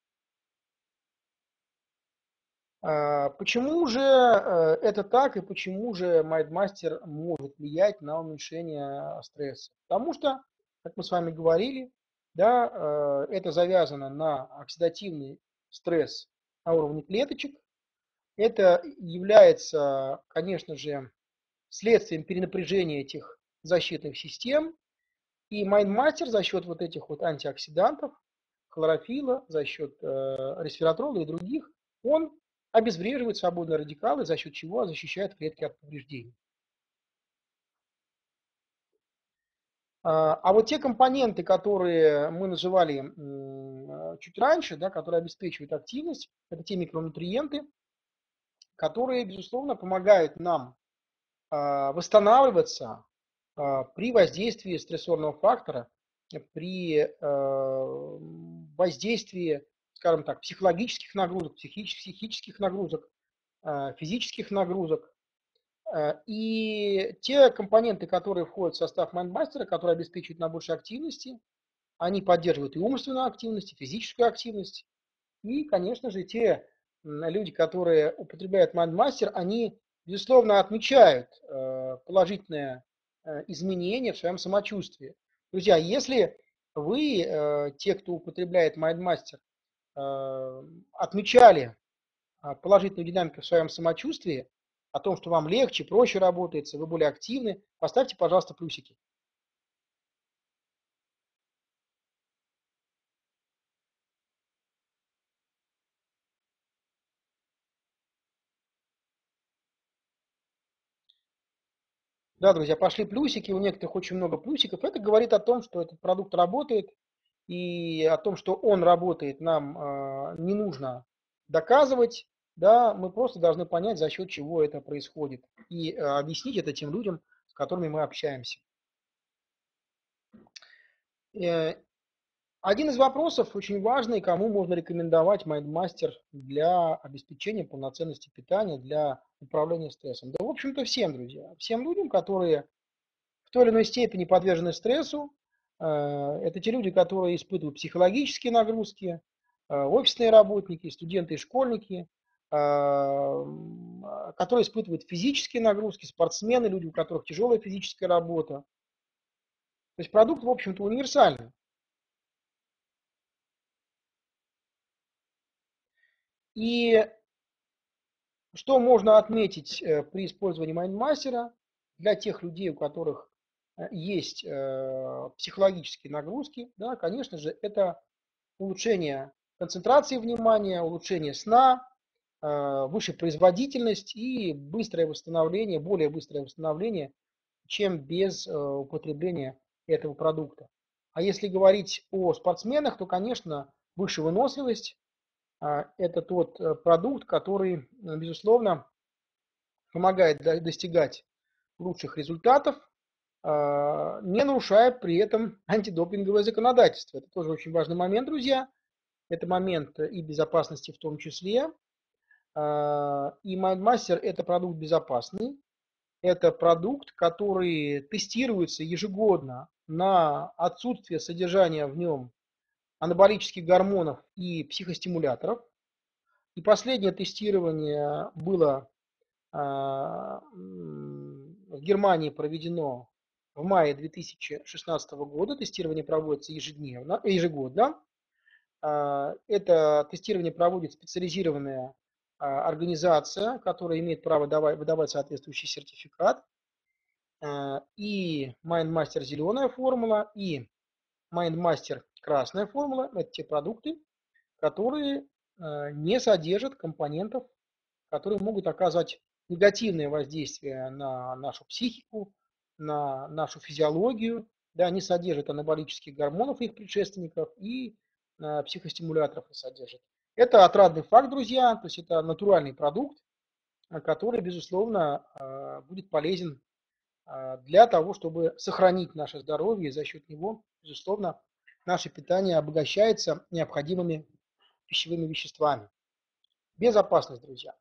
Почему же это так и почему же MindMaster может влиять на уменьшение стресса? Потому что, как мы с вами говорили, да, это завязано на оксидативный стресс на уровне клеточек. Это является, конечно же, следствием перенапряжения этих защитных систем. И MindMaster за счет вот этих вот антиоксидантов, хлорофилла, за счет э, ресвератрола и других, он обезвреживает свободные радикалы, за счет чего защищает клетки от повреждений. А вот те компоненты, которые мы называли чуть раньше, да, которые обеспечивают активность, это те микронутриенты, которые, безусловно, помогают нам восстанавливаться при воздействии стрессорного фактора, при воздействии, скажем так, психологических нагрузок, психических нагрузок, физических нагрузок. И те компоненты, которые входят в состав MindMaster, которые обеспечивают нам больше активности, они поддерживают и умственную активность, и физическую активность. И, конечно же, те люди, которые употребляют MindMaster, они, безусловно, отмечают положительное изменение в своем самочувствии. Друзья, если вы, те, кто употребляет MindMaster, отмечали положительную динамику в своем самочувствии, о том, что вам легче, проще работается, вы более активны, поставьте, пожалуйста, плюсики. Да, друзья, пошли плюсики, у некоторых очень много плюсиков. Это говорит о том, что этот продукт работает, и о том, что он работает, нам э, не нужно доказывать, да, мы просто должны понять, за счет чего это происходит, и э, объяснить это тем людям, с которыми мы общаемся. Э, один из вопросов очень важный, кому можно рекомендовать MindMaster для обеспечения полноценности питания, для управления стрессом. Да, в общем-то, всем, друзья, всем людям, которые в той или иной степени подвержены стрессу. Это те люди, которые испытывают психологические нагрузки, офисные работники, студенты и школьники, которые испытывают физические нагрузки, спортсмены, люди, у которых тяжелая физическая работа. То есть продукт, в общем-то, универсальный. И что можно отметить при использовании MindMaster для тех людей, у которых есть психологические нагрузки, да, конечно же, это улучшение концентрации внимания, улучшение сна, выше производительность и быстрое восстановление, более быстрое восстановление, чем без употребления этого продукта. А если говорить о спортсменах, то, конечно, выше выносливость – это тот продукт, который, безусловно, помогает достигать лучших результатов, не нарушая при этом антидопинговое законодательство. Это тоже очень важный момент, друзья. Это момент и безопасности в том числе. И MindMaster – это продукт безопасный. Это продукт, который тестируется ежегодно на отсутствие содержания в нем анаболических гормонов и психостимуляторов. И последнее тестирование было в Германии проведено в мае две тысячи шестнадцатого года. Тестирование проводится ежедневно, ежегодно. Это тестирование проводит специализированная организация, которая имеет право выдавать соответствующий сертификат. И MindMaster зеленая формула, и MindMaster красная формула – это те продукты, которые не содержат компонентов, которые могут оказывать негативное воздействие на нашу психику, на нашу физиологию, да, не содержат анаболических гормонов, их предшественников, и э, психостимуляторов не содержат. Это отрадный факт, друзья, то есть это натуральный продукт, который, безусловно, э, будет полезен э, для того, чтобы сохранить наше здоровье, и за счет него, безусловно, наше питание обогащается необходимыми пищевыми веществами. Безопасность, друзья.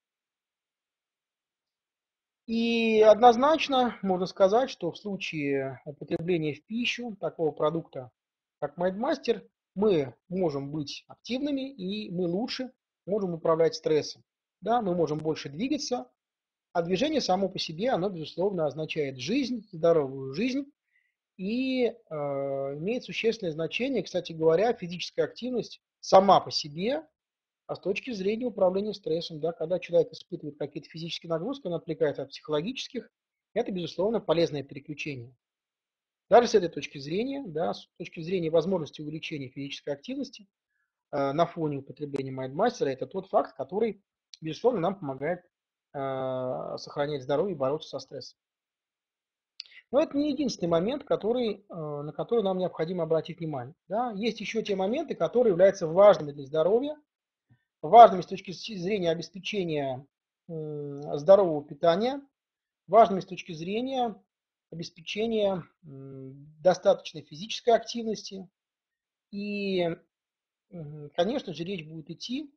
И однозначно можно сказать, что в случае употребления в пищу такого продукта, как MindMaster, мы можем быть активными и мы лучше можем управлять стрессом. Да, мы можем больше двигаться, а движение само по себе, оно, безусловно, означает жизнь, здоровую жизнь и э, имеет существенное значение. Кстати говоря, физическая активность сама по себе а с точки зрения управления стрессом, да, когда человек испытывает какие-то физические нагрузки, он отвлекается от психологических, это, безусловно, полезное переключение. Даже с этой точки зрения, да, с точки зрения возможности увеличения физической активности э, на фоне употребления MindMaster, это тот факт, который, безусловно, нам помогает э, сохранять здоровье и бороться со стрессом. Но это не единственный момент, который, э, на который нам необходимо обратить внимание. Да. Есть еще те моменты, которые являются важными для здоровья, важными с точки зрения обеспечения м, здорового питания, важными с точки зрения обеспечения м, достаточной физической активности. И, м, конечно же, речь будет идти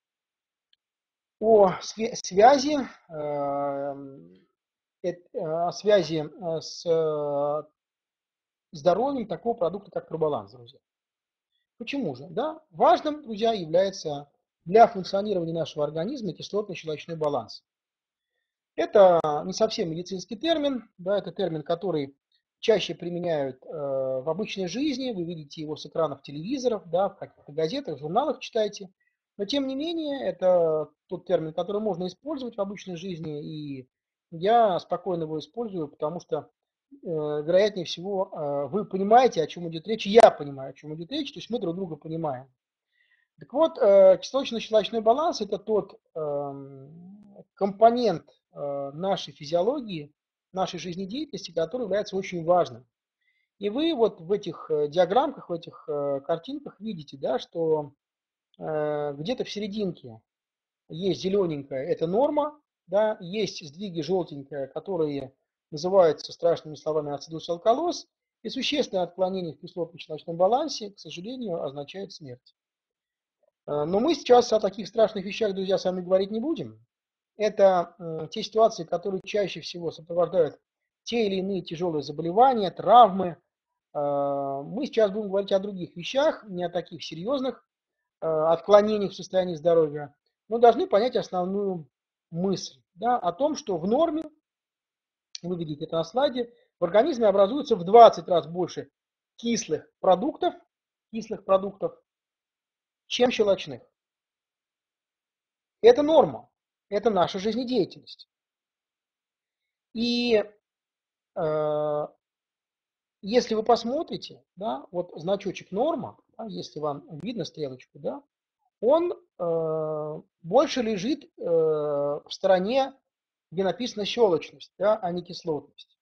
о свя- связи, э, э, о связи э, с э, здоровьем такого продукта, как пробаланс, друзья. Почему же? Да, важным, друзья, является для функционирования нашего организма кислотно-щелочной баланс. Это не совсем медицинский термин, да, это термин, который чаще применяют э, в обычной жизни, вы видите его с экранов телевизоров, да, в каких-то газетах, журналах читаете. Но тем не менее, это тот термин, который можно использовать в обычной жизни, и я спокойно его использую, потому что, э, вероятнее всего, э, вы понимаете, о чем идет речь, и я понимаю, о чем идет речь, то есть мы друг друга понимаем. Так вот, э, кислотно-щелочной баланс – это тот эм, компонент э, нашей физиологии, нашей жизнедеятельности, который является очень важным. И вы вот в этих э, диаграммках, в этих э, картинках видите, да, что э, где-то в серединке есть зелененькая – это норма, да, есть сдвиги желтенькие, которые называются страшными словами ацидоз, алкалоз, и существенное отклонение в кислотно-щелочном балансе, к сожалению, означает смерть. Но мы сейчас о таких страшных вещах, друзья, с вами говорить не будем. Это э, те ситуации, которые чаще всего сопровождают те или иные тяжелые заболевания, травмы. Э, мы сейчас будем говорить о других вещах, не о таких серьезных э, отклонениях в состоянии здоровья, но должны понять основную мысль, да, о том, что в норме, вы видите это на слайде, в организме образуется в двадцать раз больше кислых продуктов, кислых продуктов, чем щелочных. Это норма, это наша жизнедеятельность. И э, если вы посмотрите, да, вот значочек норма, да, если вам видно стрелочку, да, он э, больше лежит э, в стороне, где написано щелочность, да, а не кислотность.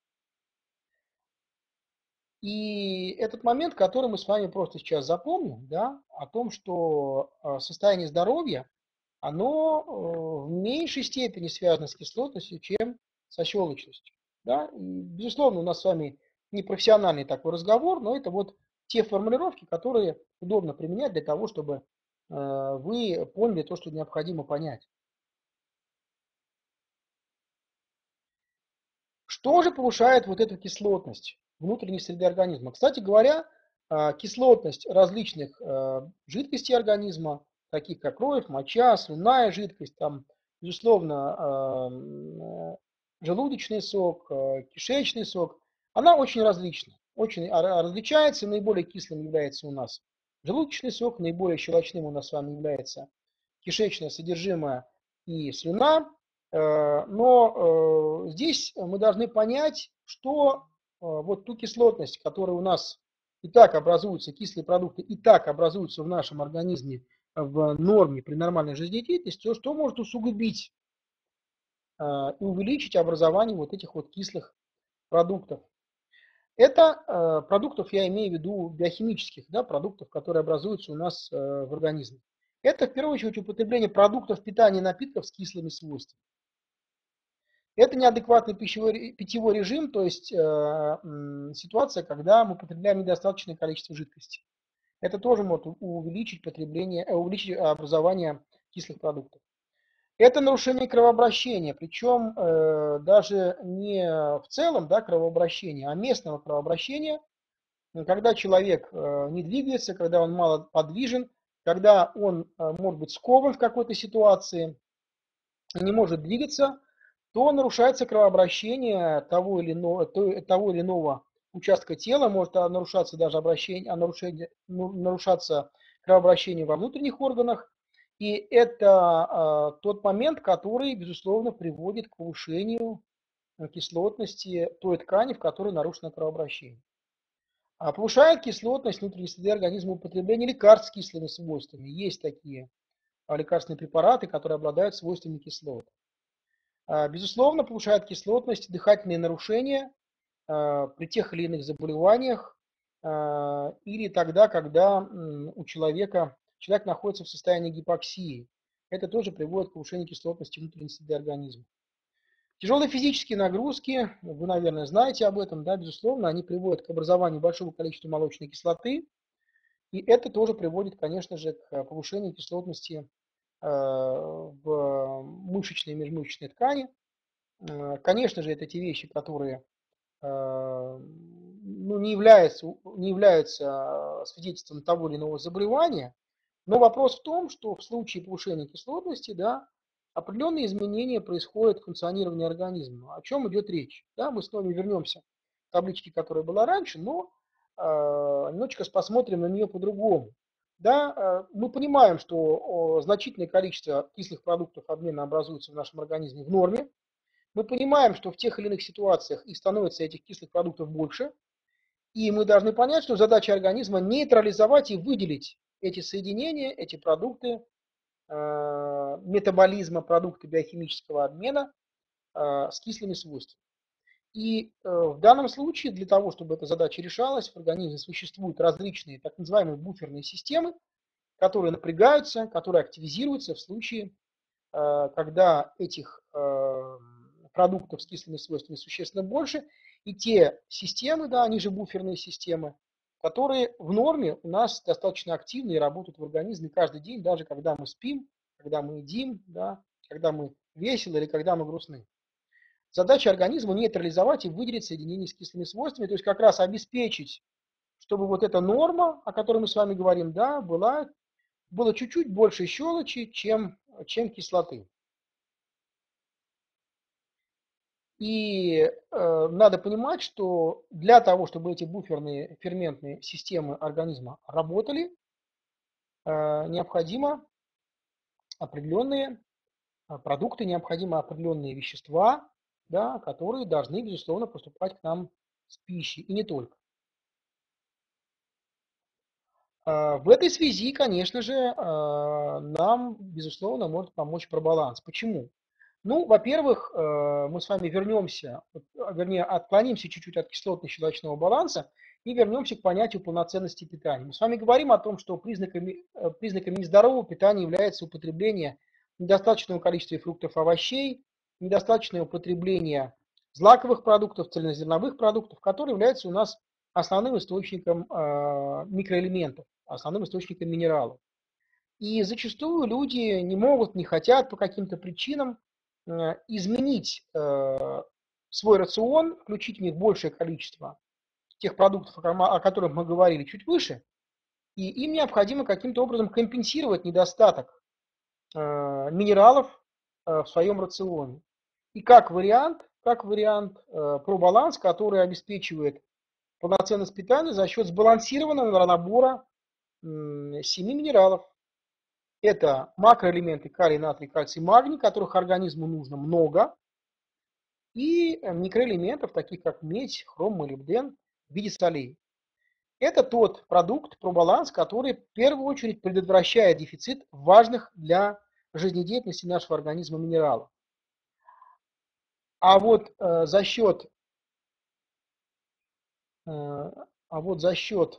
И этот момент, который мы с вами просто сейчас запомним, да, о том, что э, состояние здоровья, оно э, в меньшей степени связано с кислотностью, чем со щелочностью. Да? И, безусловно, у нас с вами не профессиональный такой разговор, но это вот те формулировки, которые удобно применять для того, чтобы э, вы поняли то, что необходимо понять. Что же повышает вот эту кислотность внутренней среды организма? Кстати говоря, э, кислотность различных э, жидкостей организма, таких как кровь, моча, слюнная жидкость, там, безусловно, э, желудочный сок, э, кишечный сок, она очень различна. Очень различается, наиболее кислым является у нас желудочный сок, наиболее щелочным у нас с вами является кишечное содержимое и слюна. Но здесь мы должны понять, что вот ту кислотность, которая у нас и так образуются, кислые продукты и так образуются в нашем организме в норме при нормальной жизнедеятельности, что может усугубить и увеличить образование вот этих вот кислых продуктов. Это продуктов, я имею в виду биохимических, да, продуктов, которые образуются у нас в организме. Это в первую очередь употребление продуктов питания и напитков с кислыми свойствами. Это неадекватный пищевой, питьевой режим, то есть э, ситуация, когда мы потребляем недостаточное количество жидкости. Это тоже может увеличить потребление, э, увеличить образование кислых продуктов. Это нарушение кровообращения, причем э, даже не в целом, да, кровообращения, а местного кровообращения, когда человек э, не двигается, когда он мало подвижен, когда он э, может быть скован в какой-то ситуации, не может двигаться, то нарушается кровообращение того или иного, того или иного участка тела, может нарушаться даже обращение, нарушение, нарушаться кровообращение во внутренних органах. И это тот момент, который, безусловно, приводит к повышению кислотности той ткани, в которой нарушено кровообращение. А повышает кислотность внутренней среды организма употребление лекарств с кислыми свойствами. Есть такие лекарственные препараты, которые обладают свойствами кислот. Безусловно, повышает кислотность дыхательные нарушения при тех или иных заболеваниях или тогда, когда у человека, человек находится в состоянии гипоксии. Это тоже приводит к повышению кислотности внутренней среды организма. Тяжелые физические нагрузки, вы, наверное, знаете об этом, да, безусловно, они приводят к образованию большого количества молочной кислоты, и это тоже приводит, конечно же, к повышению кислотности в мышечной и межмышечной ткани. Конечно же, это те вещи, которые ну, не, являются, не являются свидетельством того или иного заболевания, но вопрос в том, что в случае повышения кислотности, да, определенные изменения происходят в функционировании организма. О чем идет речь? Да, мы с вами вернемся к табличке, которая была раньше, но э, немножечко посмотрим на нее по-другому. Да, э, мы понимаем, что о, значительное количество кислых продуктов обмена образуется в нашем организме в норме. Мы понимаем, что в тех или иных ситуациях и становится этих кислых продуктов больше. И мы должны понять, что задача организма нейтрализовать и выделить эти соединения, эти продукты э, метаболизма, продукты биохимического обмена э, с кислыми свойствами. И э, в данном случае для того, чтобы эта задача решалась, в организме существуют различные так называемые буферные системы, которые напрягаются, которые активизируются в случае, э, когда этих э, продуктов с кислыми свойствами существенно больше, и те системы, да, они же буферные системы, которые в норме у нас достаточно активны и работают в организме каждый день, даже когда мы спим, когда мы едим, да, когда мы веселы или когда мы грустны. Задача организма нейтрализовать и выделить соединения с кислыми свойствами, то есть как раз обеспечить, чтобы вот эта норма, о которой мы с вами говорим, да, была, было чуть-чуть больше щелочи, чем, чем кислоты. И э, надо понимать, что для того, чтобы эти буферные ферментные системы организма работали, э, необходимо определенные продукты, необходимы определенные вещества, да, которые должны, безусловно, поступать к нам с пищей, и не только. Э, в этой связи, конечно же, э, нам, безусловно, может помочь пробаланс. Почему? Ну, во-первых, э, мы с вами вернемся, вернее, отклонимся чуть-чуть от кислотно-щелочного баланса и вернемся к понятию полноценности питания. Мы с вами говорим о том, что признаками, признаками нездорового питания является употребление недостаточного количества фруктов и овощей, недостаточное употребление злаковых продуктов, цельнозерновых продуктов, которые являются у нас основным источником э, микроэлементов, основным источником минералов. И зачастую люди не могут, не хотят по каким-то причинам изменить э, свой рацион, включить в них большее количество тех продуктов, о которых мы говорили чуть выше, и им необходимо каким-то образом компенсировать недостаток э, минералов э, в своем рационе. И как вариант, как вариант э, пробаланс, который обеспечивает полноценность питания за счет сбалансированного набора э, семи минералов. Это макроэлементы калий, натрий, кальций, магний, которых организму нужно много, и микроэлементов, таких как медь, хром, молибден в виде солей. Это тот продукт, пробаланс, который в первую очередь предотвращает дефицит важных для жизнедеятельности нашего организма минералов. А вот э, за счет, э, а вот за счет,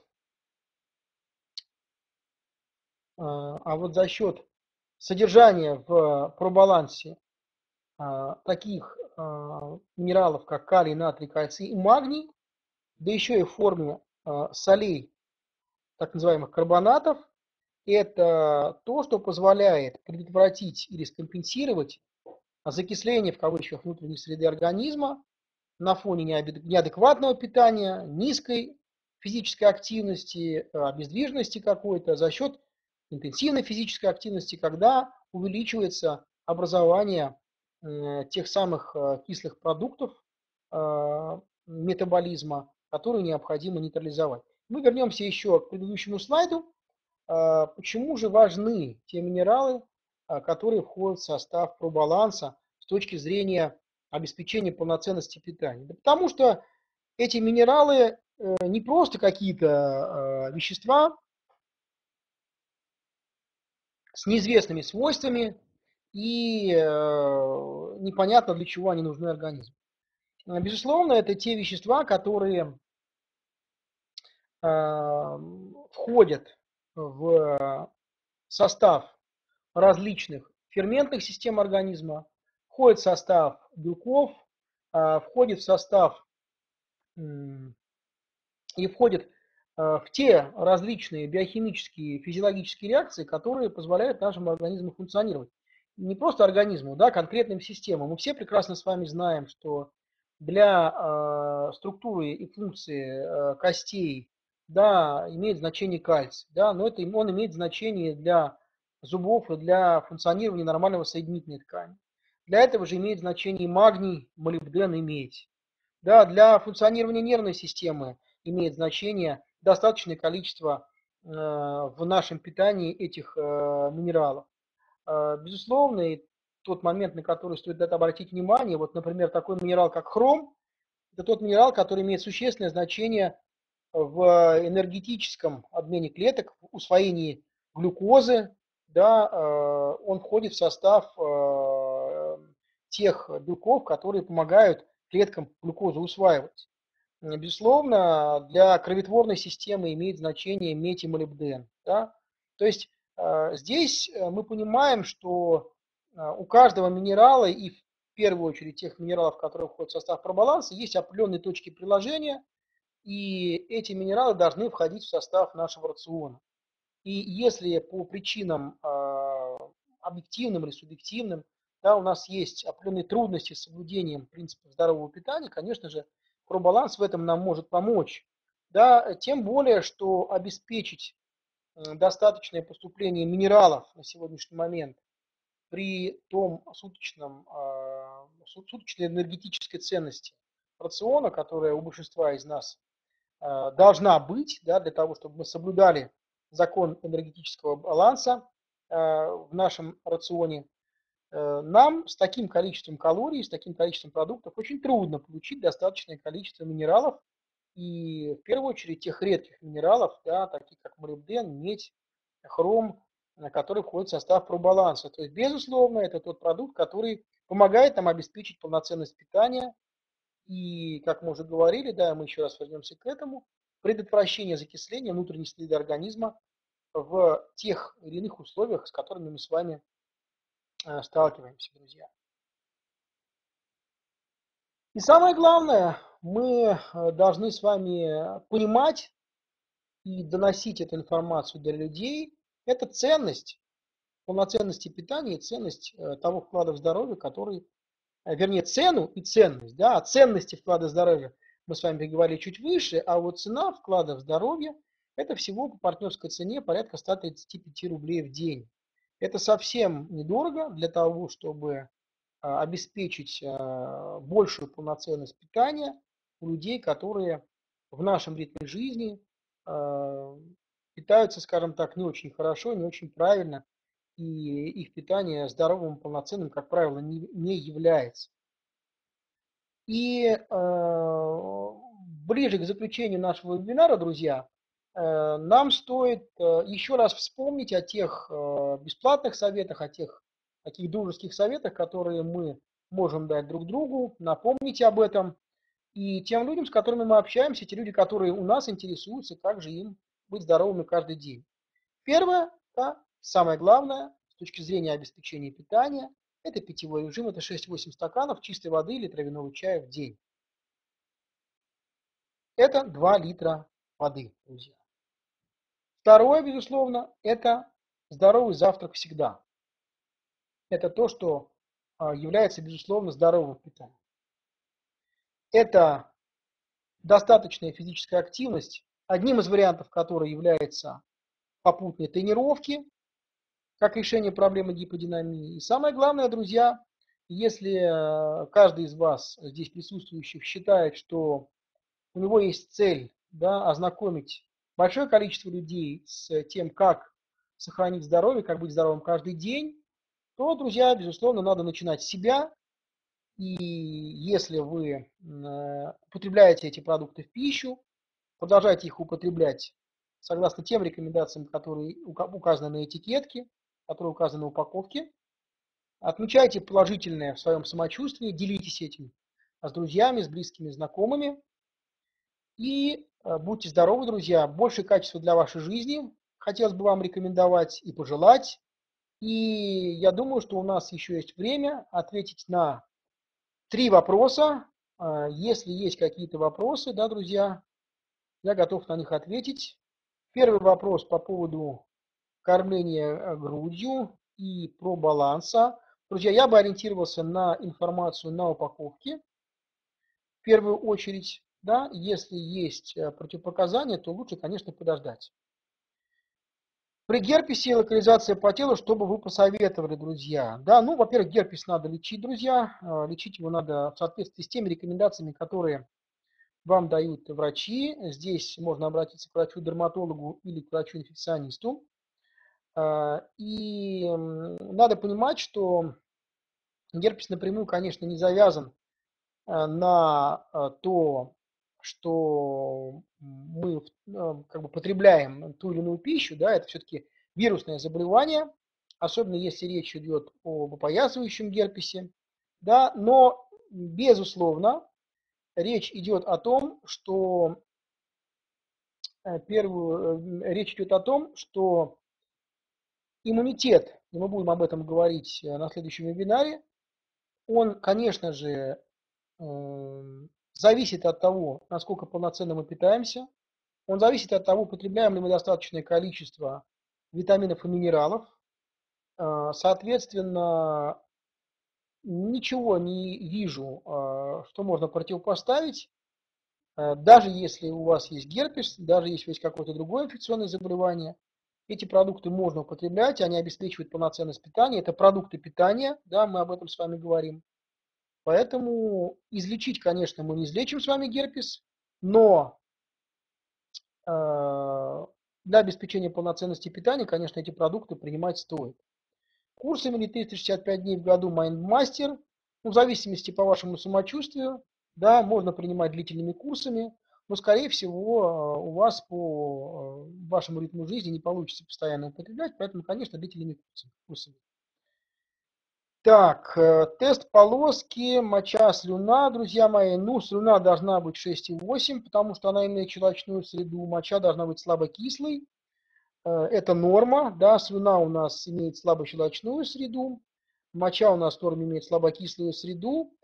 э, а вот за счет содержания в пробалансе э, таких э, минералов, как калий, натрий, кальций и магний, да еще и в форме э, солей, так называемых карбонатов, это то, что позволяет предотвратить или скомпенсировать закисление в кавычках внутренней среды организма на фоне неадекватного питания, низкой физической активности, обездвиженности какой-то за счет интенсивной физической активности, когда увеличивается образование тех самых кислых продуктов метаболизма, которые необходимо нейтрализовать. Мы вернемся еще к предыдущему слайду. Почему же важны те минералы, которые входят в состав пробаланса с точки зрения обеспечения полноценности питания? Да потому что эти минералы не просто какие-то вещества с неизвестными свойствами и непонятно для чего они нужны организму. Безусловно, это те вещества, которые входят в состав различных ферментных систем организма, входит в состав белков, входит в состав и входит в те различные биохимические, физиологические реакции, которые позволяют нашему организму функционировать. Не просто организму, да, конкретным системам. Мы все прекрасно с вами знаем, что для э, структуры и функции э, костей, да, имеет значение кальций, да, но это, он имеет значение для зубов и для функционирования нормального соединительной ткани. Для этого же имеет значение магний, молибден и медь. Да, для функционирования нервной системы имеет значение достаточное количество э, в нашем питании этих э, минералов. Э, безусловно, и тот момент, на который стоит обратить внимание, вот, например, такой минерал, как хром, это тот минерал, который имеет существенное значение в энергетическом обмене клеток, в усвоении глюкозы, да, э, он входит в состав э, тех белков, которые помогают клеткам глюкозу усваивать. Безусловно, для кроветворной системы имеет значение медь и молибден. Да? То есть э, здесь мы понимаем, что э, у каждого минерала и в первую очередь тех минералов, которые входят в состав пробаланса, есть определенные точки приложения, и эти минералы должны входить в состав нашего рациона. И если по причинам э, объективным или субъективным, да, у нас есть определенные трудности с соблюдением принципов здорового питания, конечно же, пробаланс в этом нам может помочь. Да, тем более, что обеспечить достаточное поступление минералов на сегодняшний момент при том суточном, э, суточной энергетической ценности рациона, которая у большинства из нас э, должна быть, да, для того, чтобы мы соблюдали закон энергетического баланса э, в нашем рационе, э, нам с таким количеством калорий, с таким количеством продуктов очень трудно получить достаточное количество минералов, и в первую очередь тех редких минералов, да, таких как молибден, медь, хром, который входит в состав пробаланса. То есть, безусловно, это тот продукт, который помогает нам обеспечить полноценность питания, и, как мы уже говорили, да, мы еще раз вернемся к этому, предотвращение закисления внутренней среды организма в тех или иных условиях, с которыми мы с вами сталкиваемся, друзья. И самое главное, мы должны с вами понимать и доносить эту информацию до людей. Это ценность полноценности питания и ценность того вклада в здоровье, который, вернее, цену и ценность, да, о ценности вклада в здоровье мы с вами говорили чуть выше, а вот цена вклада в здоровье – это всего по партнерской цене порядка ста тридцати пяти рублей в день. Это совсем недорого для того, чтобы обеспечить большую полноценность питания у людей, которые в нашем ритме жизни питаются, скажем так, не очень хорошо, не очень правильно, и их питание здоровым, полноценным, как правило, не, не является. И э, ближе к заключению нашего вебинара, друзья, э, нам стоит э, еще раз вспомнить о тех э, бесплатных советах, о тех таких дружеских советах, которые мы можем дать друг другу, напомнить об этом. И тем людям, с которыми мы общаемся, те люди, которые у нас интересуются, как же им быть здоровыми каждый день. Первое, да, самое главное, с точки зрения обеспечения питания, это питьевой режим, это шесть-восемь стаканов чистой воды или травяного чая в день. Это два литра воды, друзья. Второе, безусловно, это здоровый завтрак всегда. Это то, что является, безусловно, здоровым питанием. Это достаточная физическая активность, одним из вариантов которой является попутные тренировки, как решение проблемы гиподинамии. И самое главное, друзья, если каждый из вас здесь присутствующих считает, что у него есть цель, да, ознакомить большое количество людей с тем, как сохранить здоровье, как быть здоровым каждый день, то, друзья, безусловно, надо начинать с себя. И если вы употребляете эти продукты в пищу, продолжайте их употреблять согласно тем рекомендациям, которые указаны на этикетке, которые указаны на упаковке. Отмечайте положительное в своем самочувствии, делитесь этим с друзьями, с близкими, знакомыми. И будьте здоровы, друзья. Больше качества для вашей жизни хотелось бы вам рекомендовать и пожелать. И я думаю, что у нас еще есть время ответить на три вопроса. Если есть какие-то вопросы, да, друзья, я готов на них ответить. Первый вопрос по поводу кормления грудью и про баланса. Друзья, я бы ориентировался на информацию на упаковке в первую очередь. Да, если есть противопоказания, то лучше, конечно, подождать. При герпесе локализация по телу, что бы вы посоветовали, друзья? Да, ну, во-первых, герпес надо лечить, друзья. Лечить его надо в соответствии с теми рекомендациями, которые вам дают врачи. Здесь можно обратиться к врачу-дерматологу или к врачу-инфекционисту. И надо понимать, что герпес напрямую, конечно, не завязан на то, что мы как бы потребляем ту или иную пищу, да, это все-таки вирусное заболевание, особенно если речь идет об опоясывающем герпесе, да, но, безусловно, речь идет о том, что первую, речь идет о том, что иммунитет, и мы будем об этом говорить на следующем вебинаре, он, конечно же, зависит от того, насколько полноценно мы питаемся. Он зависит от того, потребляем ли мы достаточное количество витаминов и минералов. Соответственно, ничего не вижу, что можно противопоставить. Даже если у вас есть герпес, даже если есть какое-то другое инфекционное заболевание, эти продукты можно употреблять, они обеспечивают полноценность питания. Это продукты питания, да, мы об этом с вами говорим. Поэтому излечить, конечно, мы не излечим с вами герпес, но э, для обеспечения полноценности питания, конечно, эти продукты принимать стоит. Курсами или триста шестьдесят пять дней в году MindMaster, ну, в зависимости по вашему самочувствию, да, можно принимать длительными курсами, но, скорее всего, у вас по вашему ритму жизни не получится постоянно употреблять, поэтому, конечно, длительными курсами. Так, тест полоски, моча, слюна, друзья мои. Ну, слюна должна быть шесть и восемь, потому что она имеет щелочную среду. Моча должна быть слабокислой. Это норма, да, слюна у нас имеет слабощелочную среду. Моча у нас в норме имеет слабокислую среду.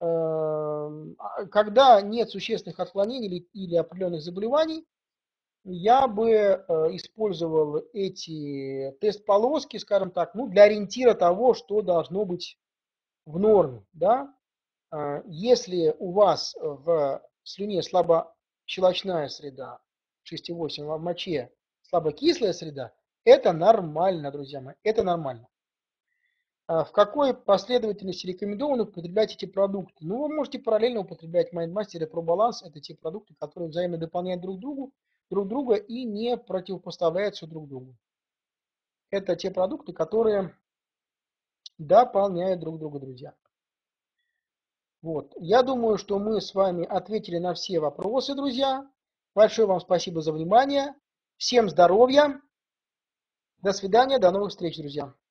Когда нет существенных отклонений или, или определенных заболеваний, я бы использовал эти тест-полоски, скажем так, ну, для ориентира того, что должно быть в норме, да. Если у вас в слюне слабощелочная среда шесть и восемь, а в моче слабокислая среда, это нормально, друзья мои, это нормально. В какой последовательности рекомендовано употреблять эти продукты? Ну, вы можете параллельно употреблять MindMaster и ProBalance. Это те продукты, которые взаимно дополняют друг другу, друг друга и не противопоставляются друг другу. Это те продукты, которые дополняют друг друга, друзья. Вот. Я думаю, что мы с вами ответили на все вопросы, друзья. Большое вам спасибо за внимание. Всем здоровья. До свидания, до новых встреч, друзья.